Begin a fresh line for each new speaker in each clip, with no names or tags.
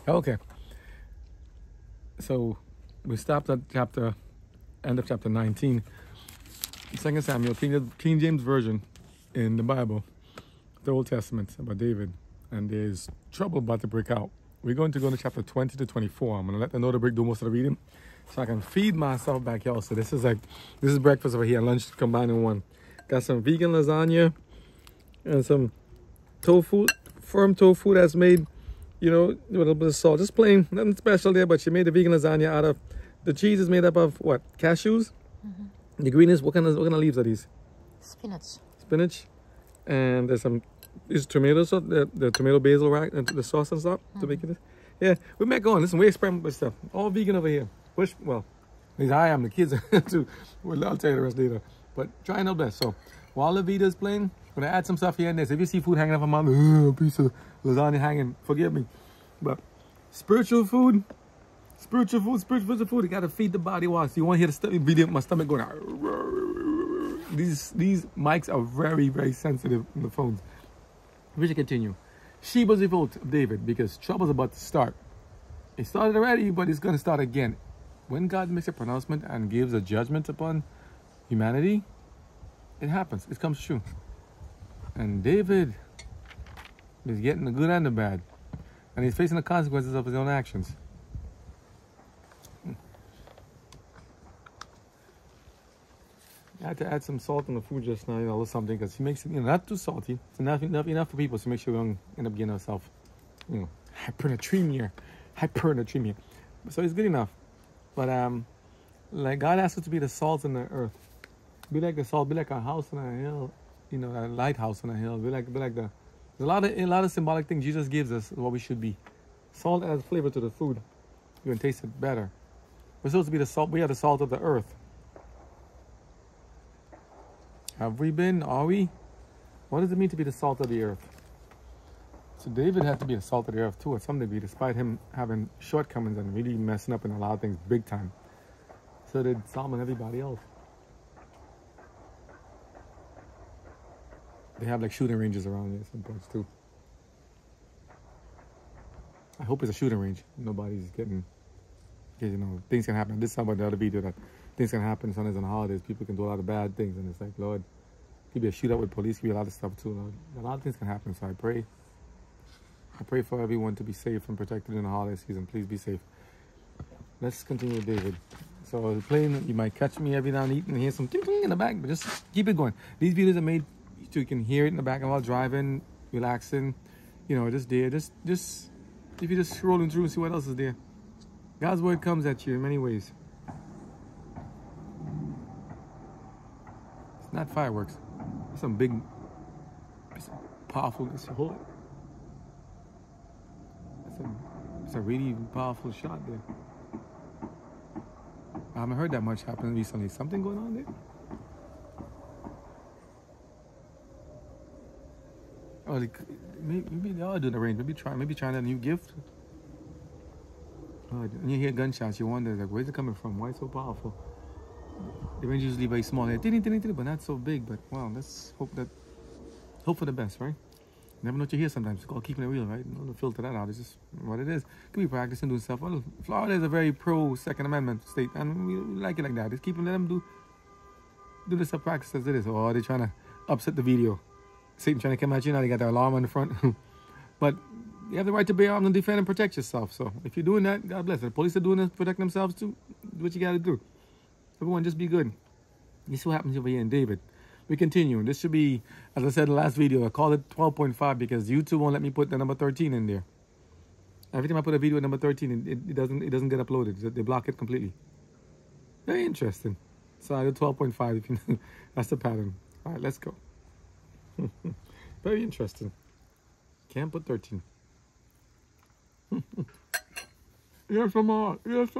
Okay. So we stopped at end of chapter 19. 2 Samuel, King James Version in the Bible, the Old Testament about David. And there's trouble about to break out. We're going to go to chapter 20 to 24. I'm going to let the Note break do most of the reading so I can feed myself back here. So this is breakfast over here, lunch combined in one. Got some vegan lasagna and some tofu, firm tofu that's made, with a little bit of salt. Just plain, nothing special there, but she made the vegan lasagna out of, the cheese is made up of what? Cashews? Mm-hmm. The green is, what kind of leaves are these? Spinach. And there's tomatoes, so the tomato basil, right? And the sauce and stuff to make it. Yeah, we met going. Listen, we experiment with stuff. All vegan over here. Well, at least I am. The kids are too. Well, I'll tell you the rest later. But trying our best. So while the video's playing, I'm gonna add some stuff here and there. So if you see food hanging off my mouth, a piece of lasagna hanging, forgive me. But spiritual food, you gotta feed the body while. So you want to hear the video, my stomach going out. These mics are very, very sensitive in the phones. We should continue. Sheba's revolt of David, because trouble's about to start. It started already, but it's going to start again. When God makes a pronouncement and gives a judgment upon humanity, it happens. It comes true. And David is getting the good and the bad. And he's facing the consequences of his own actions. I had to add some salt in the food just now, a little something, because he makes it, not too salty. It's enough for people to make sure we don't end up getting ourselves, hypernatremia. So it's good enough. But like God asks us to be the salt in the earth. Be like the salt. Be like a house on a hill. A lighthouse on a hill. Be like there's a lot of symbolic things Jesus gives us what we should be. Salt adds flavor to the food. You can taste it better. We're supposed to be the salt. We are the salt of the earth. Have we been? Are we? What does it mean to be the salt of the earth? So David had to be the salt of the earth too at some degree, despite him having shortcomings and really messing up in a lot of things big time. So did Solomon and everybody else. They have like shooting ranges around here some parts too. I hope it's a shooting range. Nobody's getting, things can happen. This is about the other video that things can happen Sundays and holidays. People can do a lot of bad things, and it's like, Lord, could be a shootout with police, could be a lot of stuff too, Lord. A lot of things can happen, so I pray for everyone to be safe and protected in the holiday season. Please be safe. Let's continue with David. So playing, you might catch me every now and then and hear some ting-ting in the back, but just keep it going. These videos are made so you can hear it in the back while driving, relaxing, just there. Just if you're just scrolling through and see what else is there. God's word comes at you in many ways. It's not fireworks. It's some big, powerful. It's a really powerful shot there. I haven't heard that much happen recently. Something going on there? Oh, maybe they are doing the range. Maybe trying a new gift. When you hear gunshots, you wonder, like, where's it coming from? Why it's so powerful? The range is usually very small, but not so big. But wow, let's hope for the best, right? Never know what you hear sometimes. It's called keeping it real, right? Don't filter that out. It's just what it is. Could be practicing doing stuff. Well, Florida is a very pro Second Amendment state, and we like it like that. Just let them do the stuff practice as it is. Or they're trying to upset the video. Satan trying to come at you now. They got their alarm on the front. But you have the right to bear arms and defend and protect yourself. So if you're doing that, God bless. If the police are doing this, protect themselves too. Do what you got to do. Everyone, just be good. This is what happens over here in David. We continue. This should be, as I said in the last video, I call it 12.5 because YouTube won't let me put the number 13 in there. Every time I put a video with number 13, it doesn't get uploaded. They block it completely. Very interesting. So I did 12.5. If you that's the pattern. All right, let's go. Very interesting. Can't put 13. Yes, more.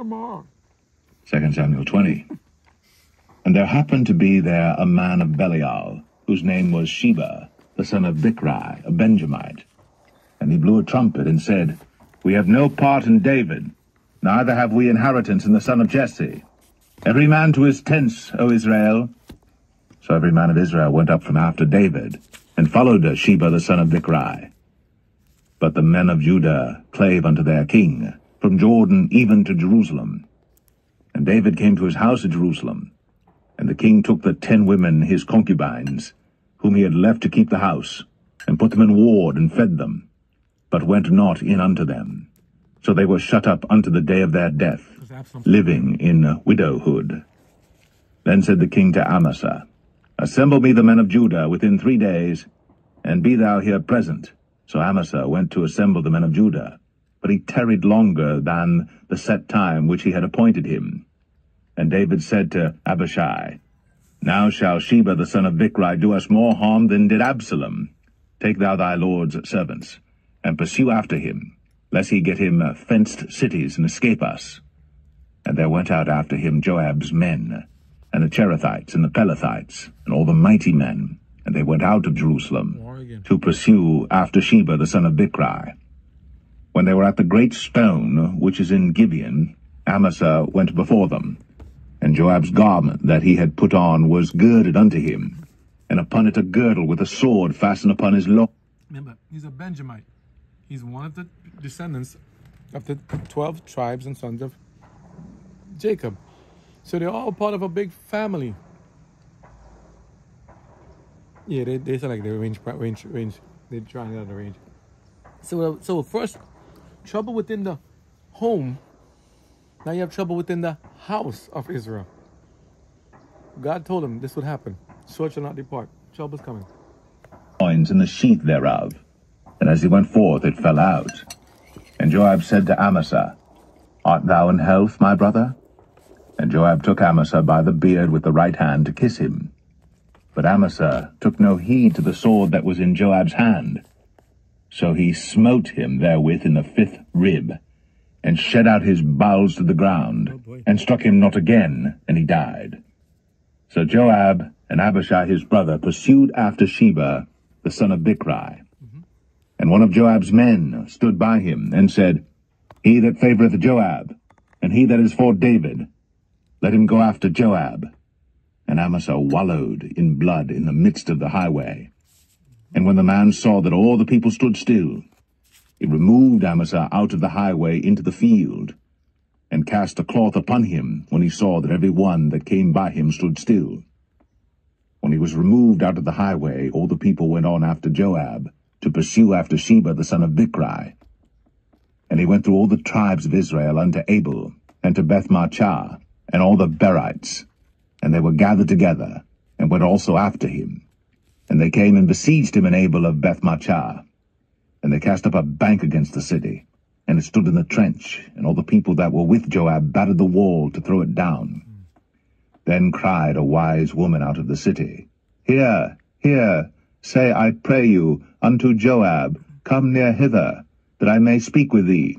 2 Samuel 20. And there happened to be there a man of Belial, whose name was Sheba, the son of Bichri, a Benjamite. And he blew a trumpet and said, We have no part in David, neither have we inheritance in the son of Jesse. Every man to his tents, O Israel. So every man of Israel went up from after David, and followed Sheba the son of Bichri. But the men of Judah clave unto their king, from Jordan even to Jerusalem. And David came to his house at Jerusalem. And the king took the 10 women his concubines, whom he had left to keep the house, and put them in ward, and fed them, but went not in unto them. So they were shut up unto the day of their death, living in widowhood. Then said the king to Amasa, Assemble me the men of Judah within 3 days, and be thou here present. So Amasa went to assemble the men of Judah, but he tarried longer than the set time which he had appointed him. And David said to Abishai, Now shall Sheba the son of Bichri do us more harm than did Absalom. Take thou thy lord's servants, and pursue after him, lest he get him fenced cities and escape us. And there went out after him Joab's men, and the Cherethites and the Pelethites, and all the mighty men, and they went out of Jerusalem to pursue after Sheba the son of Bichri. When they were at the great stone which is in Gibeon, Amasa went before them, and Joab's garment that he had put on was girded unto him, and upon it a girdle with a sword fastened upon his loin.
Remember, he's a Benjamite. He's one of the descendants of the 12 tribes and sons of Jacob. So they're all part of a big family. Yeah, they sound like they range. They're trying out the range. So first, trouble within the home. Now you have trouble within the house of Israel. God told him this would happen. Sword shall not depart. Trouble's coming.
Loins in the sheath thereof. And as he went forth, it fell out. And Joab said to Amasa, Art thou in health, my brother? And Joab took Amasa by the beard with the right hand to kiss him. But Amasa took no heed to the sword that was in Joab's hand. So he smote him therewith in the 5th rib, and shed out his bowels to the ground, and struck him not again, and he died. So Joab and Abishai his brother pursued after Sheba the son of Bichri. And one of Joab's men stood by him, and said, He that favoureth Joab, and he that is for David, let him go after Joab. And Amasa wallowed in blood in the midst of the highway. And when the man saw that all the people stood still, he removed Amasa out of the highway into the field, and cast a cloth upon him when he saw that every one that came by him stood still. When he was removed out of the highway, all the people went on after Joab, to pursue after Sheba the son of Bichri. And he went through all the tribes of Israel unto Abel, and to Bethmachah, and all the Berites, and they were gathered together, and went also after him. And they came and besieged him in Abel of Bethmachah. And they cast up a bank against the city, and it stood in the trench, and all the people that were with Joab battered the wall to throw it down. Then cried a wise woman out of the city, Hear, hear, say, I pray you, unto Joab, Come near hither, that I may speak with thee.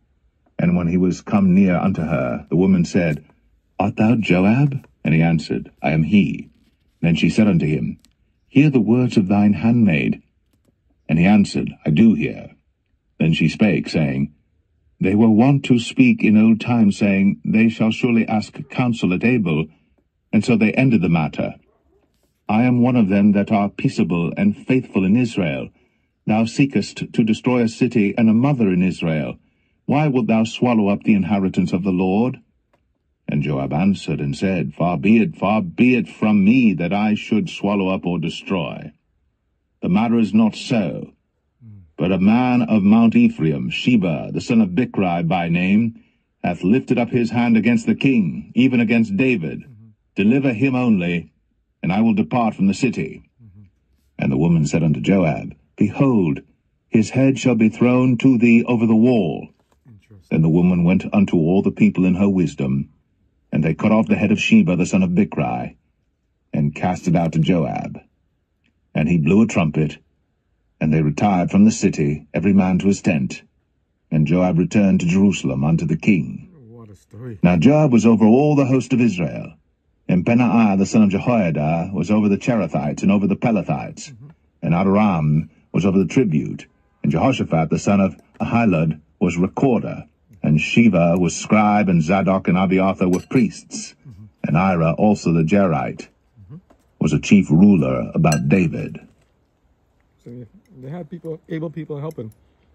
And when he was come near unto her, the woman said, Art thou Joab? And he answered, I am he. Then she said unto him, Hear the words of thine handmaid. And he answered, I do hear. Then she spake, saying, They were wont to speak in old times, saying, They shall surely ask counsel at Abel. And so they ended the matter. I am one of them that are peaceable and faithful in Israel. Thou seekest to destroy a city and a mother in Israel. Why wilt thou swallow up the inheritance of the Lord? And Joab answered and said, Far be it from me that I should swallow up or destroy. The matter is not so. But a man of Mount Ephraim, Sheba, the son of Bichri by name, hath lifted up his hand against the king, even against David. Deliver him only, and I will depart from the city. And the woman said unto Joab, Behold, his head shall be thrown to thee over the wall. Then the woman went unto all the people in her wisdom, and they cut off the head of Sheba the son of Bichri, and cast it out to Joab. And he blew a trumpet, and they retired from the city, every man to his tent. And Joab returned to Jerusalem unto the king.
What a story.
Now Joab was over all the host of Israel, and Benaiah the son of Jehoiada was over the Cherethites and over the Pelethites, and Adoram was over the tribute, and Jehoshaphat the son of Ahilud was recorder, and Sheva was scribe, and Zadok and Abiathar were priests, and Ira also the Jerite was a chief ruler about David.
So they had people, able people helping.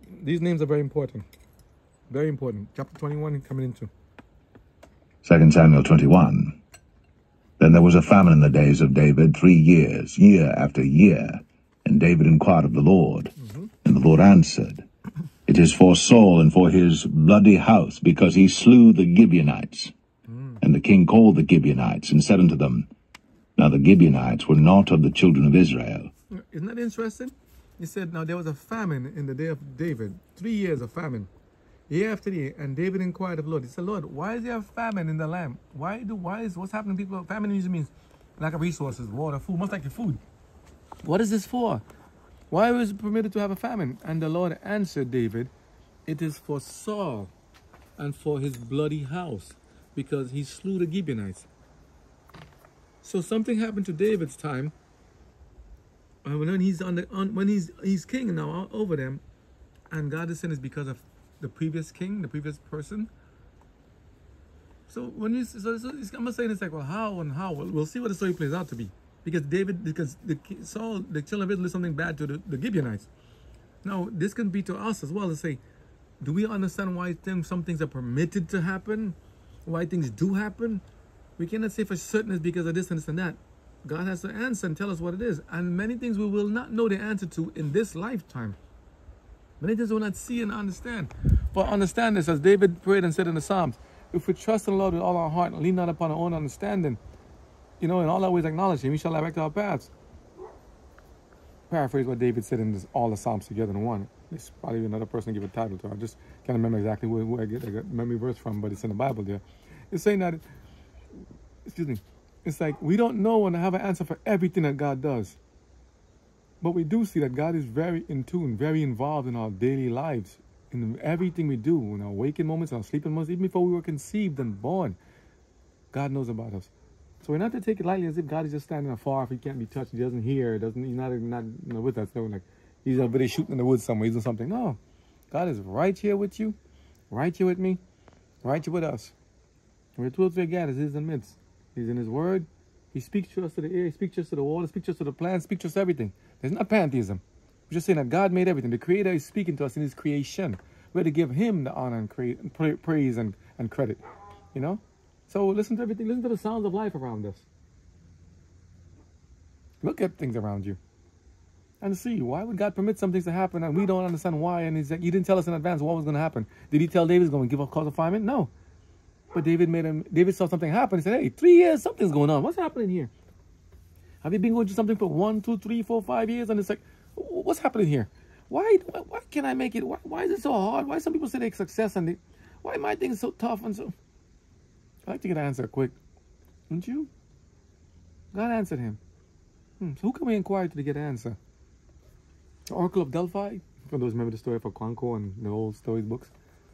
These names are very important. Very important. Chapter 21 coming into.
2 Samuel 21. Then there was a famine in the days of David 3 years, year after year. And David inquired of the Lord. And the Lord answered, It is for Saul and for his bloody house, because he slew the Gibeonites. And the king called the Gibeonites and said unto them, Now the Gibeonites were not of the children of Israel.
Isn't that interesting? He said, now there was a famine in the day of David. 3 years of famine. Year after year. And David inquired of the Lord. He said, Lord, why is there a famine in the land? What's happening to people? Famine usually means lack of resources, water, food, most likely food. What is this for? Why was it permitted to have a famine? And the Lord answered David, It is for Saul and for his bloody house, because he slew the Gibeonites. So something happened to David's time. When he's when he's king now over them, and God is saying it's because of the previous king, the previous person. So when you I'm saying it's like, well, how and how? We'll see what the story plays out to be, because Saul, the children of Israel, did something bad to the Gibeonites. Now this can be to us as well to say, do we understand why some things are permitted to happen, why things do happen? We cannot say for certain it's because of this and this and that. God has to answer and tell us what it is. And many things we will not know the answer to in this lifetime. Many things we will not see and understand. But understand this, as David prayed and said in the Psalms, if we trust in the Lord with all our heart and lean not upon our own understanding, in all our ways acknowledge Him, He shall direct our paths. Paraphrase what David said in all the Psalms together in one. It's probably another person to give a title to. I just can't remember exactly where I get memory verse from, but it's in the Bible there. It's saying that, it's like we don't know and have an answer for everything that God does. But we do see that God is very in tune, very involved in our daily lives, in everything we do, in our waking moments, in our sleeping moments, even before we were conceived and born. God knows about us. So we're not to take it lightly as if God is just standing afar, if He can't be touched, He doesn't hear, He's not with us. No, like He's over there shooting in the woods somewhere, He's doing something. No, God is right here with you, right here with me, right here with us. Where two or three God is in the midst. He's in His Word. He speaks to us to the air. He speaks to us to the water. He speaks to us to the plants. He speaks to us to everything. There's not pantheism. We're just saying that God made everything. The Creator is speaking to us in His creation. We're to give Him the honor and praise and credit. So listen to everything. Listen to the sounds of life around us. Look at things around you. And see, why would God permit some things to happen and we don't understand why? And He's like, He didn't tell us in advance what was going to happen. Did He tell David He's going to give a cause of famine? No. But David saw something happen. He said, hey, 3 years, something's going on. What's happening here? Have you been going through something for 1, 2, 3, 4, 5 years? And it's like, what's happening here? Why can't I make it? Why is it so hard? Why some people say they're success and why my thing is so tough and so... I like to get an answer quick. Don't you? God answered him. So who can we inquire to get an answer? The Oracle of Delphi? For those remember the story for Kwanko and the old stories books.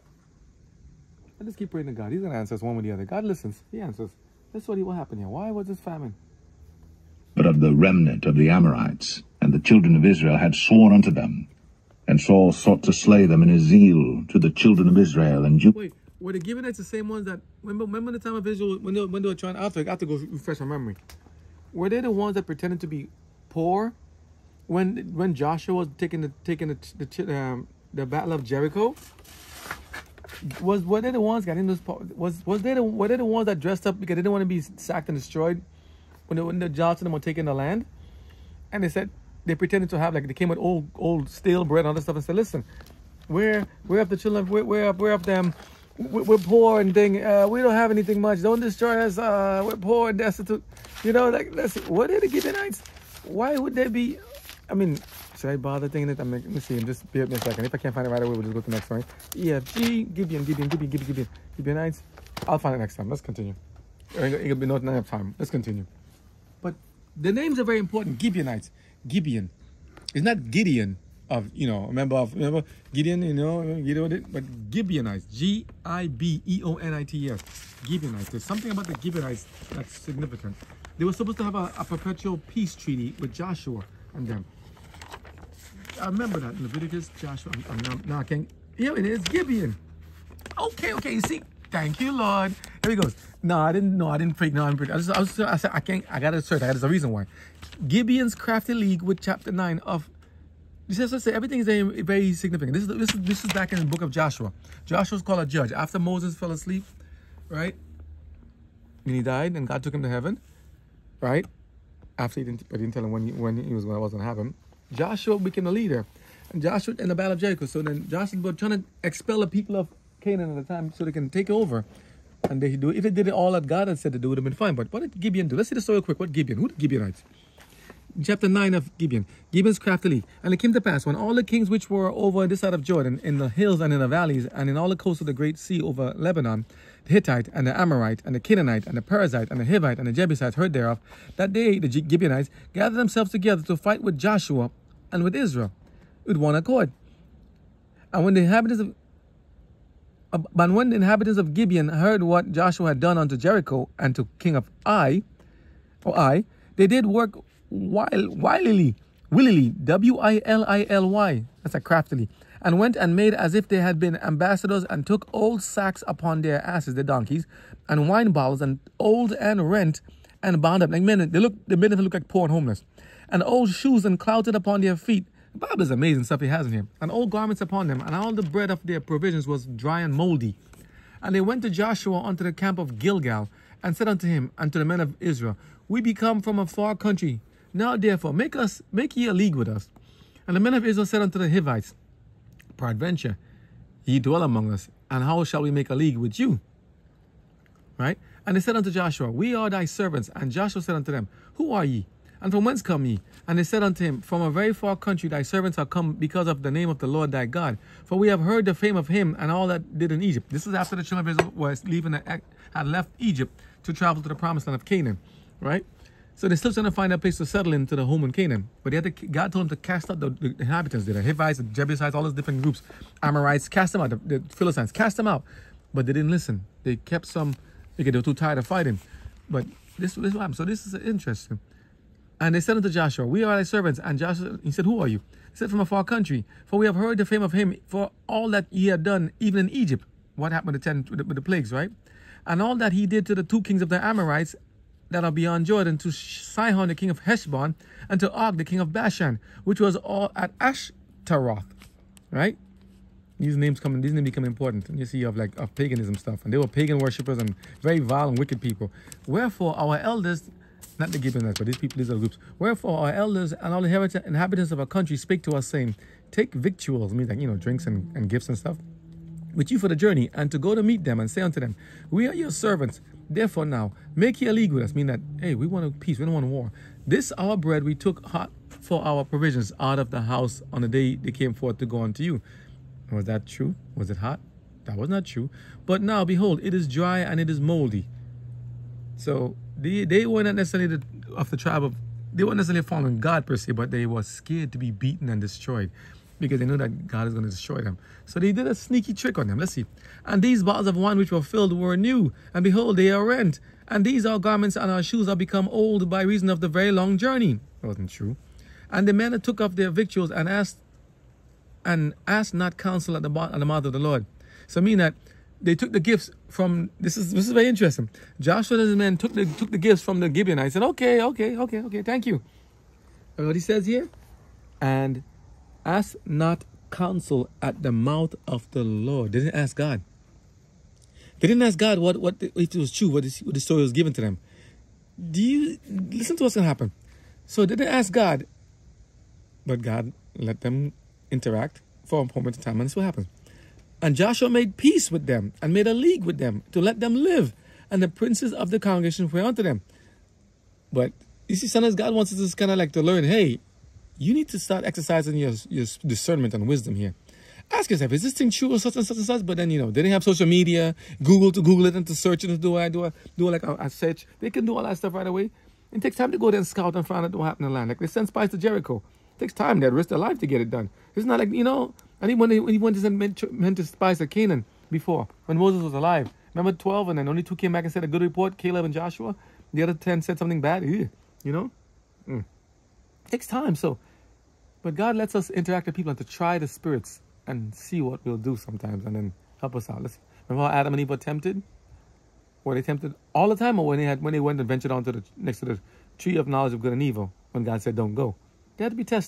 I just keep praying to God. He's going to answer us one way or the other. God listens. He answers. That's what will happen here. Why was this famine?
But of the remnant of the Amorites, and the children of Israel had sworn unto them. And Saul sought to slay them in his zeal to the children of Israel and Judah.
Wait, were the Gibeonites the same ones that... Remember the time of Israel, when they were trying... I have to go refresh my memory. Were they the ones that pretended to be poor when Joshua was taking the Battle of Jericho? Were they the ones getting this? Were they the ones that dressed up because they didn't want to be sacked and destroyed when the Joshua were taking the land? And they said they pretended to have, like, they came with old stale bread and all that stuff and said, listen, we're of the children, we're of them, we're poor and thing, we don't have anything much, don't destroy us, we're poor and destitute. What are the Gibeonites? Why would they be? I mean, should I bother thinking it? Let me see. Just bear with me a second. If I can't find it right away, we'll just go to the next one. EFG, Gibeonites. I'll find it next time. Let's continue. It'll be not enough time. Let's continue. But the names are very important. Gibeonites. Gibeon. It's not Gideon remember Gideon, Gideon, but Gibeonites. Gibeonites. Gibeonites. There's something about the Gibeonites that's significant. They were supposed to have a perpetual peace treaty with Joshua and them. I remember that. Leviticus, Joshua. I can't. Here it is, Gibeon. Okay. You see, thank you, Lord. Here he goes. I didn't fake. I said I can't. I gotta search. There's a reason why. Gibeon's crafty league with chapter 9 of This is to say everything is very, very significant. This is back in the book of Joshua. Joshua's called a judge. After Moses fell asleep, right? And he died, and God took him to heaven, right? After he didn't tell him when he was going to happen. Joshua became the leader, and Joshua in the battle of Jericho. So then Joshua was trying to expel the people of Canaan at the time so they can take over. And they do. If they did it all that God had said to do, it would have been fine. But what did Gibeon do? Let's see the story real quick. What Gibeon? Who the Gibeonites? Chapter 9 of Gibeon. Gibeon's craftily. And it came to pass, when all the kings which were over this side of Jordan, in the hills and in the valleys, and in all the coasts of the great sea over Lebanon, the Hittite, and the Amorite, and the Canaanite, and the Perizzite, and the Hivite, and the Jebusites heard thereof, that they, the Gibeonites, gathered themselves together to fight with Joshua and with Israel, with one accord. And when the inhabitants of Gibeon heard what Joshua had done unto Jericho and to king of Ai, they did work willily, W-I-L-I-L-Y, that's a craftily, and went and made as if they had been ambassadors, and took old sacks upon their asses, their donkeys, and wine bottles, and old and rent, and bound up. Like men, they made them look like poor and homeless. And old shoes and clouted upon their feet. The Bible is amazing stuff he has in here. And old garments upon them, and all the bread of their provisions was dry and moldy. And they went to Joshua unto the camp of Gilgal, and said unto him, and to the men of Israel, we be come from a far country. Now therefore make ye a league with us. And the men of Israel said unto the Hivites, peradventure ye dwell among us, and how shall we make a league with you? Right? And they said unto Joshua, we are thy servants. And Joshua said unto them, who are ye? And from whence come ye? And they said unto him, from a very far country thy servants are come because of the name of the Lord thy God. For we have heard the fame of him and all that did in Egypt. This is after the children of Israel had left Egypt to travel to the promised land of Canaan. Right? So they're still trying to find a place to settle into the home in Canaan. But God told them to cast out the inhabitants, the Hivites, the Jebusites, all those different groups. Amorites, cast them out. The Philistines, cast them out. But they didn't listen. They kept some, because they were too tired of fighting. But this is what happened. So this is interesting. And they said unto Joshua, we are thy servants. And Joshua, he said, who are you? He said, from a far country. For we have heard the fame of him for all that he had done, even in Egypt. What happened with the plagues, right? And all that he did to the two kings of the Amorites that are beyond Jordan, to Sihon the king of Heshbon, and to Og the king of Bashan, which was all at Ashtaroth, right? These names become important. And you see of paganism stuff, and they were pagan worshippers and very vile and wicked people. Wherefore our elders, not the Gibeonites, but these are groups. Wherefore our elders and all the inhabitants of our country spake to us, saying, take victuals, means drinks and gifts and stuff, with you for the journey, and to go to meet them, and say unto them, we are your servants. Therefore now, make ye a league with us. Mean that, hey, we want peace, we don't want war. This our bread we took hot for our provisions out of the house on the day they came forth to go unto you. Was that true? Was it hot? That was not true. But now, behold, it is dry and it is moldy. So they were not necessarily they weren't necessarily following God per se, but they were scared to be beaten and destroyed, because they knew that God is going to destroy them. So they did a sneaky trick on them. Let's see. And these bottles of wine which were filled were new, and behold, they are rent. And these our garments and our shoes are become old by reason of the very long journey. That wasn't true. And the men took off their victuals and asked not counsel at the mouth of the Lord. So I mean that they took the gifts from, this is very interesting. Joshua and his men took the gifts from the Gibeonites and said, okay, thank you. And what he says here, and ask not counsel at the mouth of the Lord. They didn't ask God. They didn't ask God if it was true, what the story was given to them. Listen to what's going to happen. So they didn't ask God, but God let them interact for a moment of time, and this is what happens. And Joshua made peace with them and made a league with them to let them live. And the princes of the congregation were unto them. But you see, sometimes God wants us to learn, hey, you need to start exercising your discernment and wisdom here. Ask yourself, is this thing true or such and such and such? But then, they didn't have social media, Google it and to search it and do a search. They can do all that stuff right away. It takes time to go there and scout and find out what happened in the land. Like they sent spies to Jericho. It takes time. They risk their life to get it done. It's not like, I think when he went to send to spies to Canaan before, when Moses was alive. Remember 12, and then only 2 came back and said a good report, Caleb and Joshua. The other 10 said something bad. It takes time. But God lets us interact with people and to try the spirits and see what we'll do sometimes, and then help us out. Remember how Adam and Eve were tempted? Were they tempted all the time, or when they went and ventured onto next to the tree of knowledge of good and evil, when God said don't go? They had to be tested.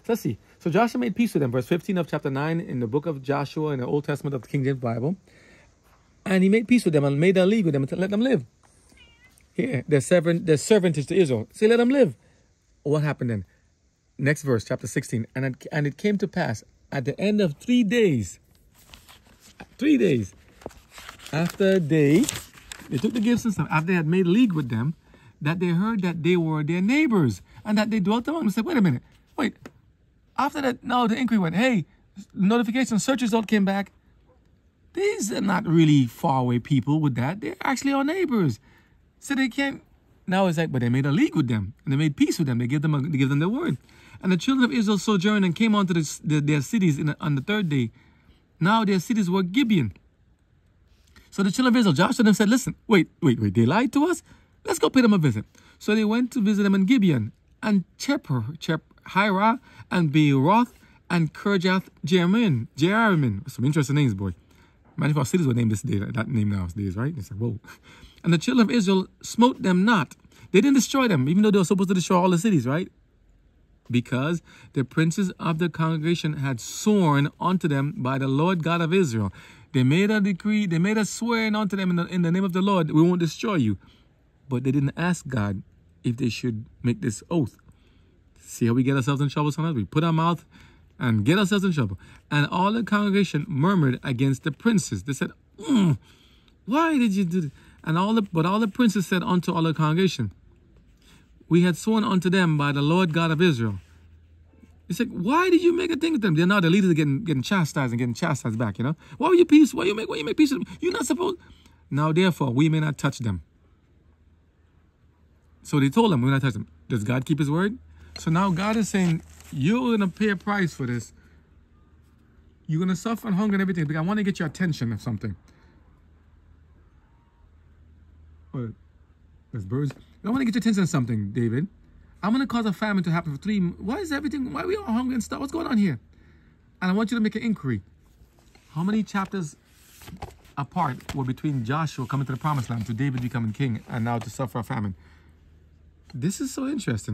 So let's see. So Joshua made peace with them. Verse 15 of chapter 9 in the book of Joshua in the Old Testament of the King James Bible. And he made peace with them and made a league with them to let them live. Here, their servantage to Israel. Say, let them live. What happened then? Next verse, chapter 16. And it came to pass at the end of 3 days. 3 days. After they took the gifts and stuff, after they had made a league with them, that they heard that they were their neighbors and that they dwelt among them. They said, wait a minute. Wait. After that, now the inquiry went, hey, notification, search result came back. These are not really far away people with that. They're actually our neighbors. So they can't. Now it's like, but they made a league with them and they made peace with them. They give them their word. And the children of Israel sojourned and came onto their cities on the third day. Now their cities were Gibeon. So the children of Israel, Joshua them said, listen, wait, they lied to us? Let's go pay them a visit. So they went to visit them in Gibeon and Hira and Beeroth and Kirjath Jearimim. Some interesting names, boy. Many of our cities were named this day, that name nowadays, right? They said, whoa. And the children of Israel smote them not. They didn't destroy them, even though they were supposed to destroy all the cities, right? Because the princes of the congregation had sworn unto them by the Lord God of Israel. They made a decree, they made a swearing unto them in the name of the Lord, we won't destroy you. But they didn't ask God if they should make this oath. See how we get ourselves in trouble sometimes? We put our mouth and get ourselves in trouble. And all the congregation murmured against the princes. They said, why did you do this? But all the princes said unto all the congregation, we had sworn unto them by the Lord God of Israel. He said, why did you make a thing with them? They're now the leaders are getting chastised and getting chastised back, you know. Why were you peace? Why you make peace with them? You're not supposed. Now, therefore, we may not touch them. So they told them, we're not touch them. Does God keep his word? So now God is saying, you're going to pay a price for this. You're going to suffer and hunger and everything, because I want to get your attention of something. Well, there's birds. I want to get your attention on something, David. I'm going to cause a famine to happen for 3 months. Why is everything, why are we all hungry and stuff? What's going on here? And I want you to make an inquiry. How many chapters apart were between Joshua coming to the promised land, to David becoming king, and now to suffer a famine? This is so interesting.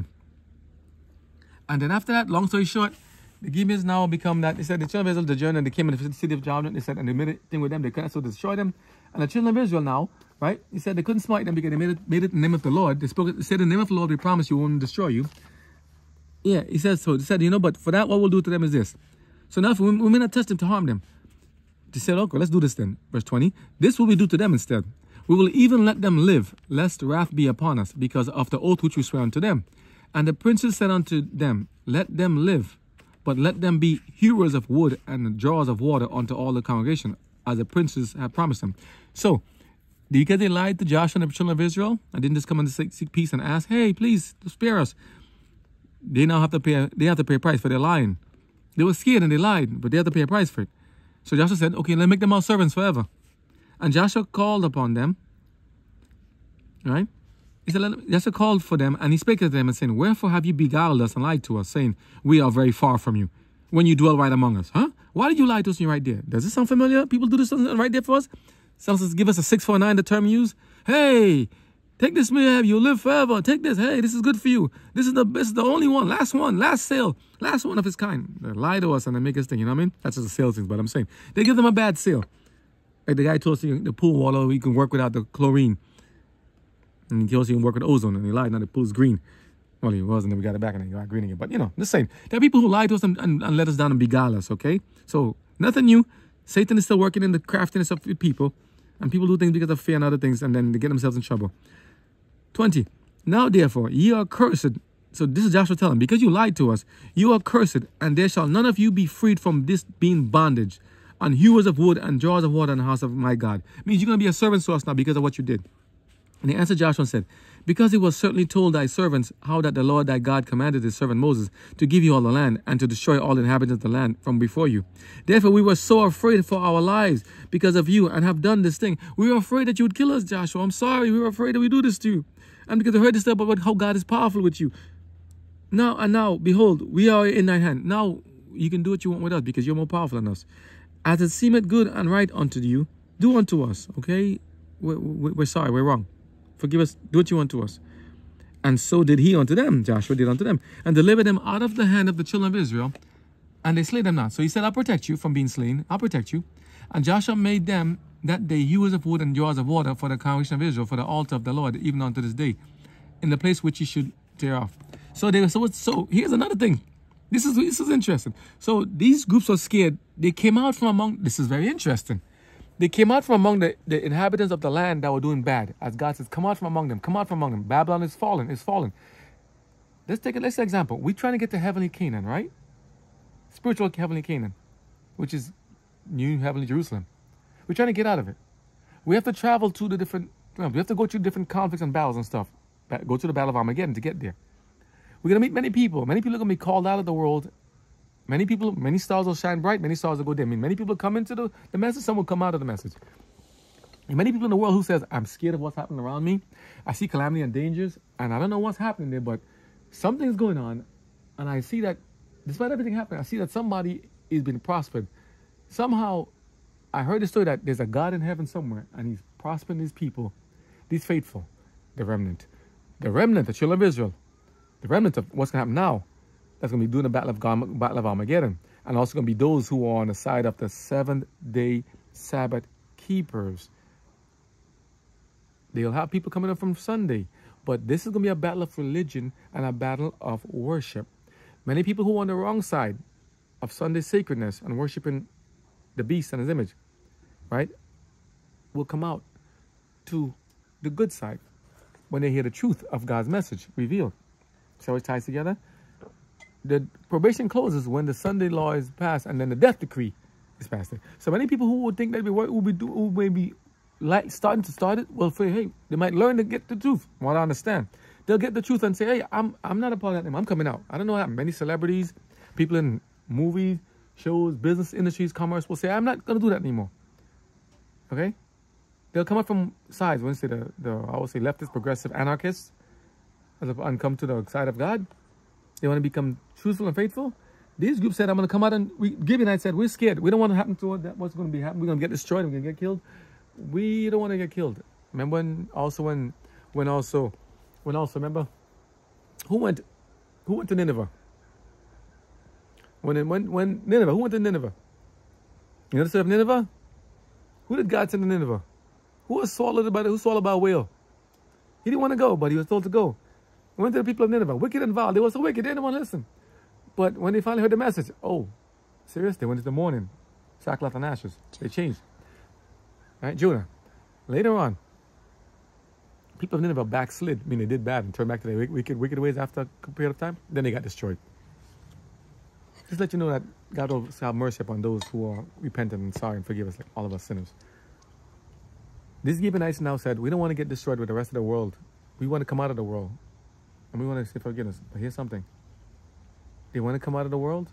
And then after that, long story short, the Gibeonites now become that. They said the children of Israel, the journey, and they came in the city of Jordan. They said, and they made a thing with them. They couldn't so destroy them. And the children of Israel now, right? He said they couldn't smite them because they made it in the name of the Lord. They said in the name of the Lord, we promise you we won't destroy you. Yeah, he says so. They said, but for that, what we'll do to them is this. So now we may not touch them to harm them. They said, okay, let's do this then. Verse 20. This will we do to them instead. We will even let them live, lest wrath be upon us, because of the oath which we swear unto them. And the princes said unto them, let them live, but let them be hewers of wood and drawers of water unto all the congregation, as the princes had promised them. So, because they lied to Joshua and the children of Israel, and didn't just come and seek peace and ask, hey, please, spare us. They now have to pay a price for their lying. They were scared and they lied, but they have to pay a price for it. So Joshua said, okay, let's make them our servants forever. And Joshua called upon them, right? He said, Joshua called for them, and he spake to them and saying, wherefore have you beguiled us and lied to us, saying, we are very far from you, when you dwell right among us? Huh? Why did you lie to us when you're right there? Does this sound familiar? People do this right there for us? Some says, give us a 649, the term used. Hey, take this, man, you'll live forever. Take this. Hey, this is good for you. This is the only one, last sale, last one of its kind. They lie to us and they make us think, you know what I mean? That's just a sales thing, but I'm saying. They give them a bad sale. Like the guy told us the pool water, we can work without the chlorine. And he told us you can work with ozone, and he lied. Now the pool's green. Well, he wasn't, then we got it back and he got green again. But, just saying. There are people who lie to us and let us down and beguile us, okay? So, nothing new. Satan is still working in the craftiness of people. And people do things because of fear and other things, and then they get themselves in trouble. 20. Now, therefore, ye are cursed. So this is Joshua telling, because you lied to us, you are cursed, and there shall none of you be freed from this being bondage, on hewers of wood and drawers of water in the house of my God. Means you're going to be a servant to us now because of what you did. And he answered Joshua and said, because it was certainly told thy servants how that the Lord thy God commanded his servant Moses to give you all the land and to destroy all the inhabitants of the land from before you. Therefore we were so afraid for our lives because of you and have done this thing. We were afraid that you would kill us, Joshua. I'm sorry. We were afraid that we do this to you. And because we heard this stuff about how God is powerful with you. Now, behold, we are in thine hand. Now you can do what you want with us because you're more powerful than us. As it seemeth good and right unto you, do unto us, okay? We're sorry, we're wrong. Forgive us, do what you want to us. And so did he unto them, Joshua did unto them, and delivered them out of the hand of the children of Israel, and they slay them not. So he said, I'll protect you from being slain. I'll protect you. And Joshua made them that day hewers of wood and drawers of water for the congregation of Israel, for the altar of the Lord, even unto this day, in the place which he should tear off. So here's another thing. This is interesting. So these groups were scared. They came out from among, this is very interesting. They came out from among the inhabitants of the land that were doing bad. As God says, come out from among them. Come out from among them. Babylon is fallen. It's fallen. Let's take an example. We're trying to get to heavenly Canaan, right? Spiritual heavenly Canaan, which is new heavenly Jerusalem. We're trying to get out of it. We have to travel to the different realms. We have to go through different conflicts and battles and stuff. Go to the battle of Armageddon to get there. We're going to meet many people. Many people are going to be called out of the world. Many stars will shine bright. Many stars will go dim. Many people come into the message. Some will come out of the message. And many people in the world who says, I'm scared of what's happening around me. I see calamity and dangers, and I don't know what's happening there, but something's going on. And I see that despite everything happening, I see that somebody is being prospered. Somehow, I heard the story that there's a God in heaven somewhere, and he's prospering these people, these faithful, the remnant, the children of Israel, the remnant of what's going to happen now. That's going to be doing the battle of Armageddon. And also going to be those who are on the side of the seventh-day Sabbath keepers. They'll have people coming up from Sunday. But this is going to be a battle of religion and a battle of worship. Many people who are on the wrong side of Sunday sacredness and worshiping the beast and his image, right, will come out to the good side when they hear the truth of God's message revealed. See how it ties together? The probation closes when the Sunday law is passed, and then the death decree is passed. So many people who would think that who may be like starting to start it, well, hey, they might learn to get the truth. From what I understand, they'll get the truth and say, hey, I'm not a part of that anymore. I'm coming out. I don't know how many celebrities, people in movies, shows, business industries, commerce will say, I'm not going to do that anymore. Okay? They'll come up from sides. When they say I would say leftist, progressive, anarchists, and come to the side of God. They want to become truthful and faithful. These groups said, I'm going to come out, and Gibeonites said, we're scared. We don't want to happen to what's going to be happening. We're going to get destroyed. We're going to get killed. We don't want to get killed. Remember when remember who went to Nineveh? When Nineveh, who went to Nineveh? You know the story of Nineveh? Who did God send to Nineveh? Who was swallowed by a whale? He didn't want to go, but he was told to go. He went to the people of Nineveh, wicked and vile. They were so wicked, they didn't want to listen. But when they finally heard the message, oh, seriously, they went into the mourning, sackcloth and ashes. They changed. Right, Jonah. Later on, people of Nineveh backslid, I mean, they did bad and turned back to their wicked ways after a period of time. Then they got destroyed. Just let you know that God will have mercy upon those who are repentant and sorry and forgive us, like all of us sinners. These Gibeonites now said, we don't want to get destroyed with the rest of the world. We want to come out of the world. And we want to say forgiveness. But here's something. They want to come out of the world?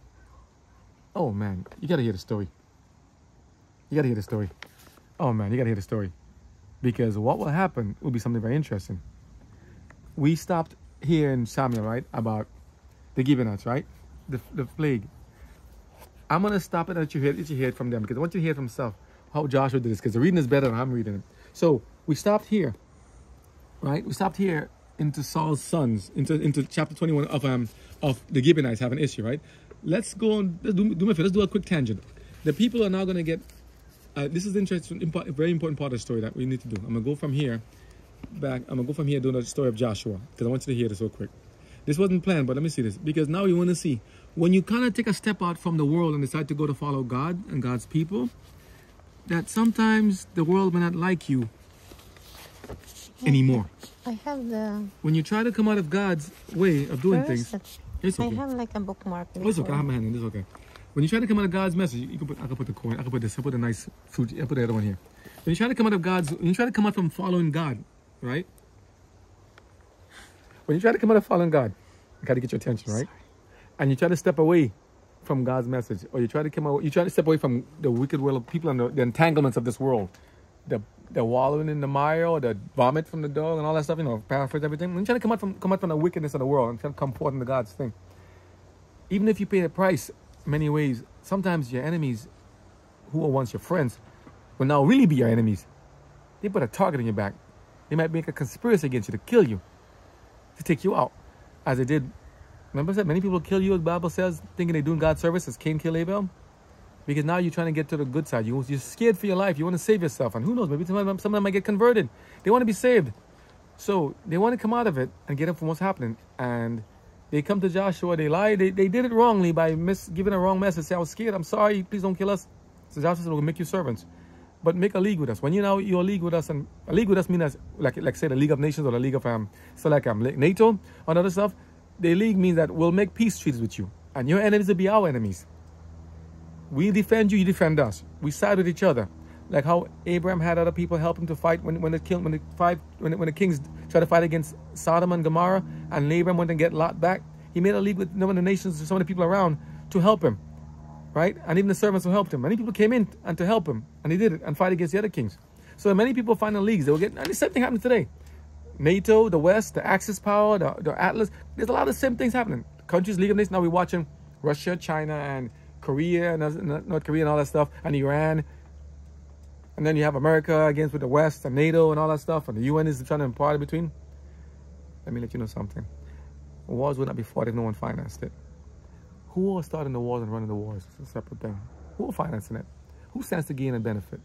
Oh, man. You got to hear the story. You got to hear the story. Oh, man. You got to hear the story. Because what will happen will be something very interesting. We stopped here in Samuel, right? About the Gibeonites, right? The plague. I'm going to stop it and let you hear it from them. Because I want you to hear it from myself. How Joshua did this. Because the reading is better than I'm reading it. So we stopped here. Right? We stopped here into Saul's sons, into chapter 21 of the Gibeonites have an issue, right? Let's go on, let's do a quick tangent. The people are now going to get, this is interesting, very important part of the story that we need to do. I'm going to go from here back, I'm going to go from here doing the story of Joshua, because I want you to hear this real quick. This wasn't planned, but let me see this, because now we want to see, when you kind of take a step out from the world and decide to go to follow God and God's people, that sometimes the world may not like you anymore.
I have the...
When you try to come out of God's way of doing things... It's okay.
I have like a bookmark.
Oh, it's okay. I have my hand in. It's okay. When you try to come out of God's message, I can put the coin. I can put this. I put a nice fruit. I put the other one here. When you try to come out of when you try to come out from following God, right? When you try to come out of following God, you got to get your attention, right? And you try to step away from God's message, or you try to step away from the wicked will of people and the entanglements of this world, the wallowing in the mire, or the vomit from the dog, and all that stuff. You know, paraphrase everything. When you try to come out from the wickedness of the world and try to come forth into God's thing, even if you pay the price, many ways, sometimes your enemies, who were once your friends, will now really be your enemies. They put a target on your back. They might make a conspiracy against you to kill you. to take you out, as they did. Remember I said many people kill you, the Bible says, thinking they're doing God's service, as Cain killed Abel. Because now you're trying to get to the good side. You're scared for your life. You want to save yourself. And who knows, maybe some of them might get converted. They want to be saved. So they want to come out of it and get up from what's happening. And they come to Joshua. They lie. They did it wrongly by giving a wrong message. Say, I was scared. I'm sorry. Please don't kill us. So Joshua said, we'll make you servants. But make a league with us. When you're a league with us, and a league with us means like say the League of Nations or the League of NATO and other stuff. The league means that we'll make peace treaties with you. And your enemies will be our enemies. We defend you, you defend us. We side with each other. Like how Abraham had other people help him to fight when the kings tried to fight against Sodom and Gomorrah, and Abraham went and get Lot back. He made a league with some of the nations, some of the people around to help him, right? And even the servants who helped him. Many people came in and to help him, and he did it and fight against the other kings. So many people find the leagues. They will get, and the same thing happening today. NATO, the West, the Axis power, the Atlas. There's a lot of the same things happening. Countries, League of Nations. Now we're watching Russia, China, and Korea, and North Korea, and all that stuff, and Iran. And then you have America against with the West and NATO and all that stuff, and the UN is trying to impart in between. Let me let you know something. Wars would not be fought if no one financed it. Who was starting the wars and running the wars? It's a separate thing. Who was financing it? Who stands to gain and benefit?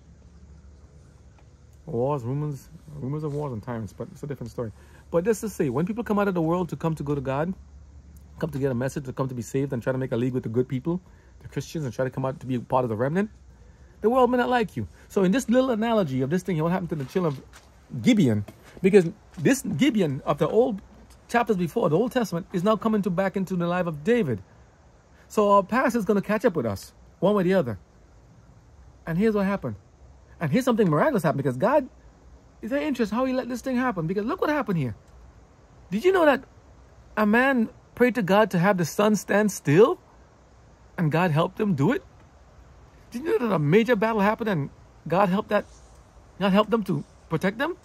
Wars, rumors of wars and tyrants, but it's a different story. But just to say, when people come out of the world to come to go to God, come to get a message, to come to be saved and try to make a league with the good people, the Christians, and try to come out to be part of the remnant, the world may not like you. So in this little analogy of this thing, what happened to the children of Gibeon, because this Gibeon of the old chapters before, the Old Testament, is now coming back into the life of David. So our past is going to catch up with us, one way or the other. And here's what happened. And here's something miraculous happened, because God is very interested how he let this thing happen. Because look what happened here. Did you know that a man prayed to God to have the sun stand still? And God helped him do it? Did you know that a major battle happened and God helped them to protect them?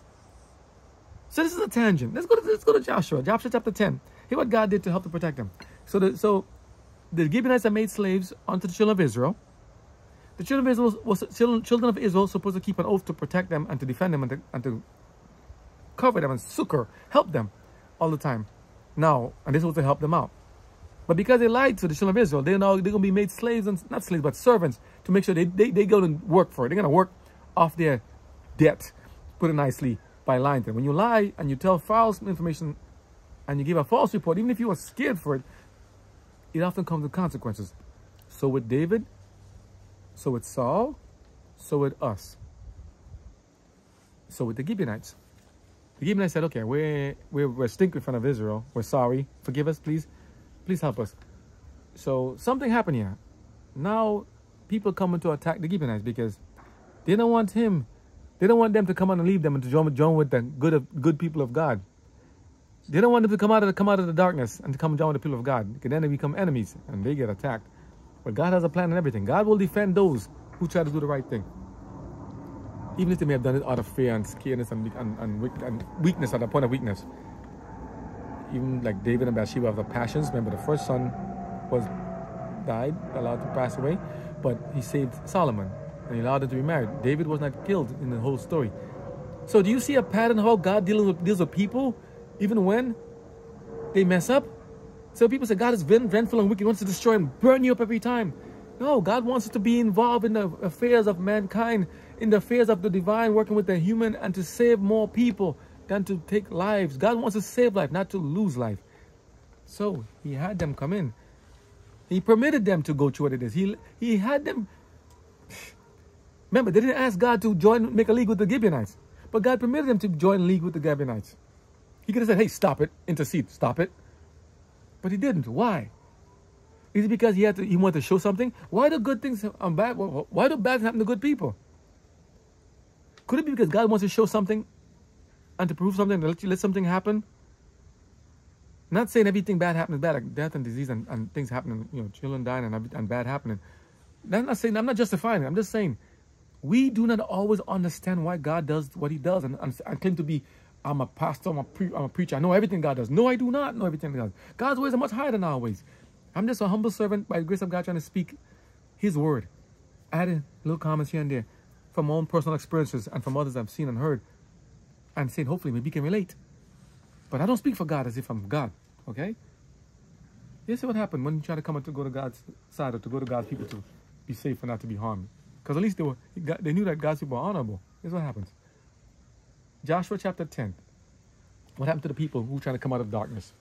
So this is a tangent. Let's go to Joshua chapter 10. Hear what God did to help to protect them. So the Gibeonites are made slaves unto the children of Israel. The children of Israel were supposed to keep an oath to protect them and to defend them and to cover them and succor, help them all the time. Now, and this was to help them out. But because they lied to the children of Israel, they're going to be made slaves, and not slaves, but servants, to make sure they go and work for it. They're going to work off their debt, put it nicely, by lying to them. When you lie and you tell false information and you give a false report, even if you are scared for it, it often comes with consequences. So with David, so with Saul, so with us. So with the Gibeonites. The Gibeonites said, okay, we're stink in front of Israel. We're sorry. Forgive us, please. Please help us. So something happened here. Now people coming to attack the Gibeonites because they don't want him. They don't want them to come out and leave them and to join with the good people of God. They don't want them to come out of the darkness and to come join with the people of God, because then they become enemies and they get attacked. But God has a plan and everything. God will defend those who try to do the right thing, even if they may have done it out of fear and scaredness and weakness, at a point of weakness. Even like David and Bathsheba of the passions. Remember, the first son died, allowed to pass away, but he saved Solomon and he allowed him to be married. David was not killed in the whole story. So do you see a pattern of how God deals with people even when they mess up? So people say God is vengeful and wicked, wants to destroy and burn you up every time. No, God wants us to be involved in the affairs of mankind, in the affairs of the divine, working with the human, and to save more people than to take lives. God wants to save life, not to lose life. So he had them come in. He permitted them to go through what it is. He had them. Remember, they didn't ask God to make a league with the Gibeonites, but God permitted them to join league with the Gibeonites. He could have said, hey, stop it, intercede, stop it. But he didn't. Why? Is it because he wanted to show something? Why do good things are bad? Why do bad things happen to good people? Could it be because God wants to show something and to prove something, to let something happen? Not saying everything bad happens bad, like death and disease and things happening, children dying and bad happening. I'm not saying, I'm not justifying it. I'm just saying we do not always understand why God does what he does and claim to be, I'm a pastor, I'm a preacher, I know everything God does. No, I do not know everything God does. God's ways are much higher than our ways. I'm just a humble servant by the grace of God trying to speak his word. Adding little comments here and there from my own personal experiences and from others I've seen and heard. And saying, hopefully, maybe you can relate. But I don't speak for God as if I'm God, okay? You see what happened when you try to come out to go to God's side or to go to God's people to be safe and not to be harmed. Because at least they knew that God's people are honorable. Here's what happens. Joshua chapter 10. What happened to the people who try to come out of darkness?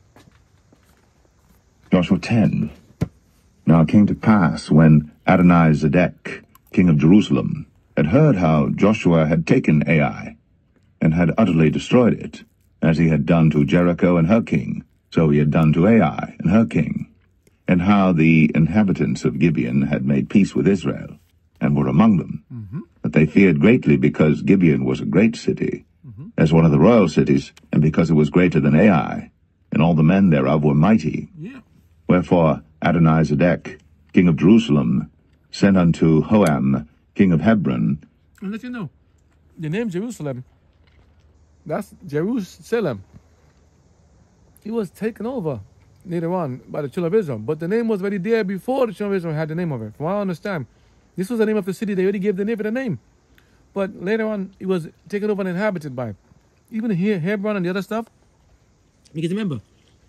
Joshua 10. Now it came to pass when Adonai-Zedek, king of Jerusalem, had heard how Joshua had taken Ai, and had utterly destroyed it, as he had done to Jericho and her king, so he had done to Ai and her king, and how the inhabitants of Gibeon had made peace with Israel, and were among them, that they feared greatly because Gibeon was a great city, as one of the royal cities, and because it was greater than Ai, and all the men thereof were mighty.
Yeah.
Wherefore Adonai-Zedek, king of Jerusalem, sent unto Hoam, king of Hebron.
And let you know, the name Jerusalem, that's Jerusalem. It was taken over later on by the children of Israel. But the name was already there before the children of Israel had the name of it. From what I understand, this was the name of the city. They already gave the name for the name. But later on, it was taken over and inhabited by. Even here, Hebron and the other stuff. Because remember,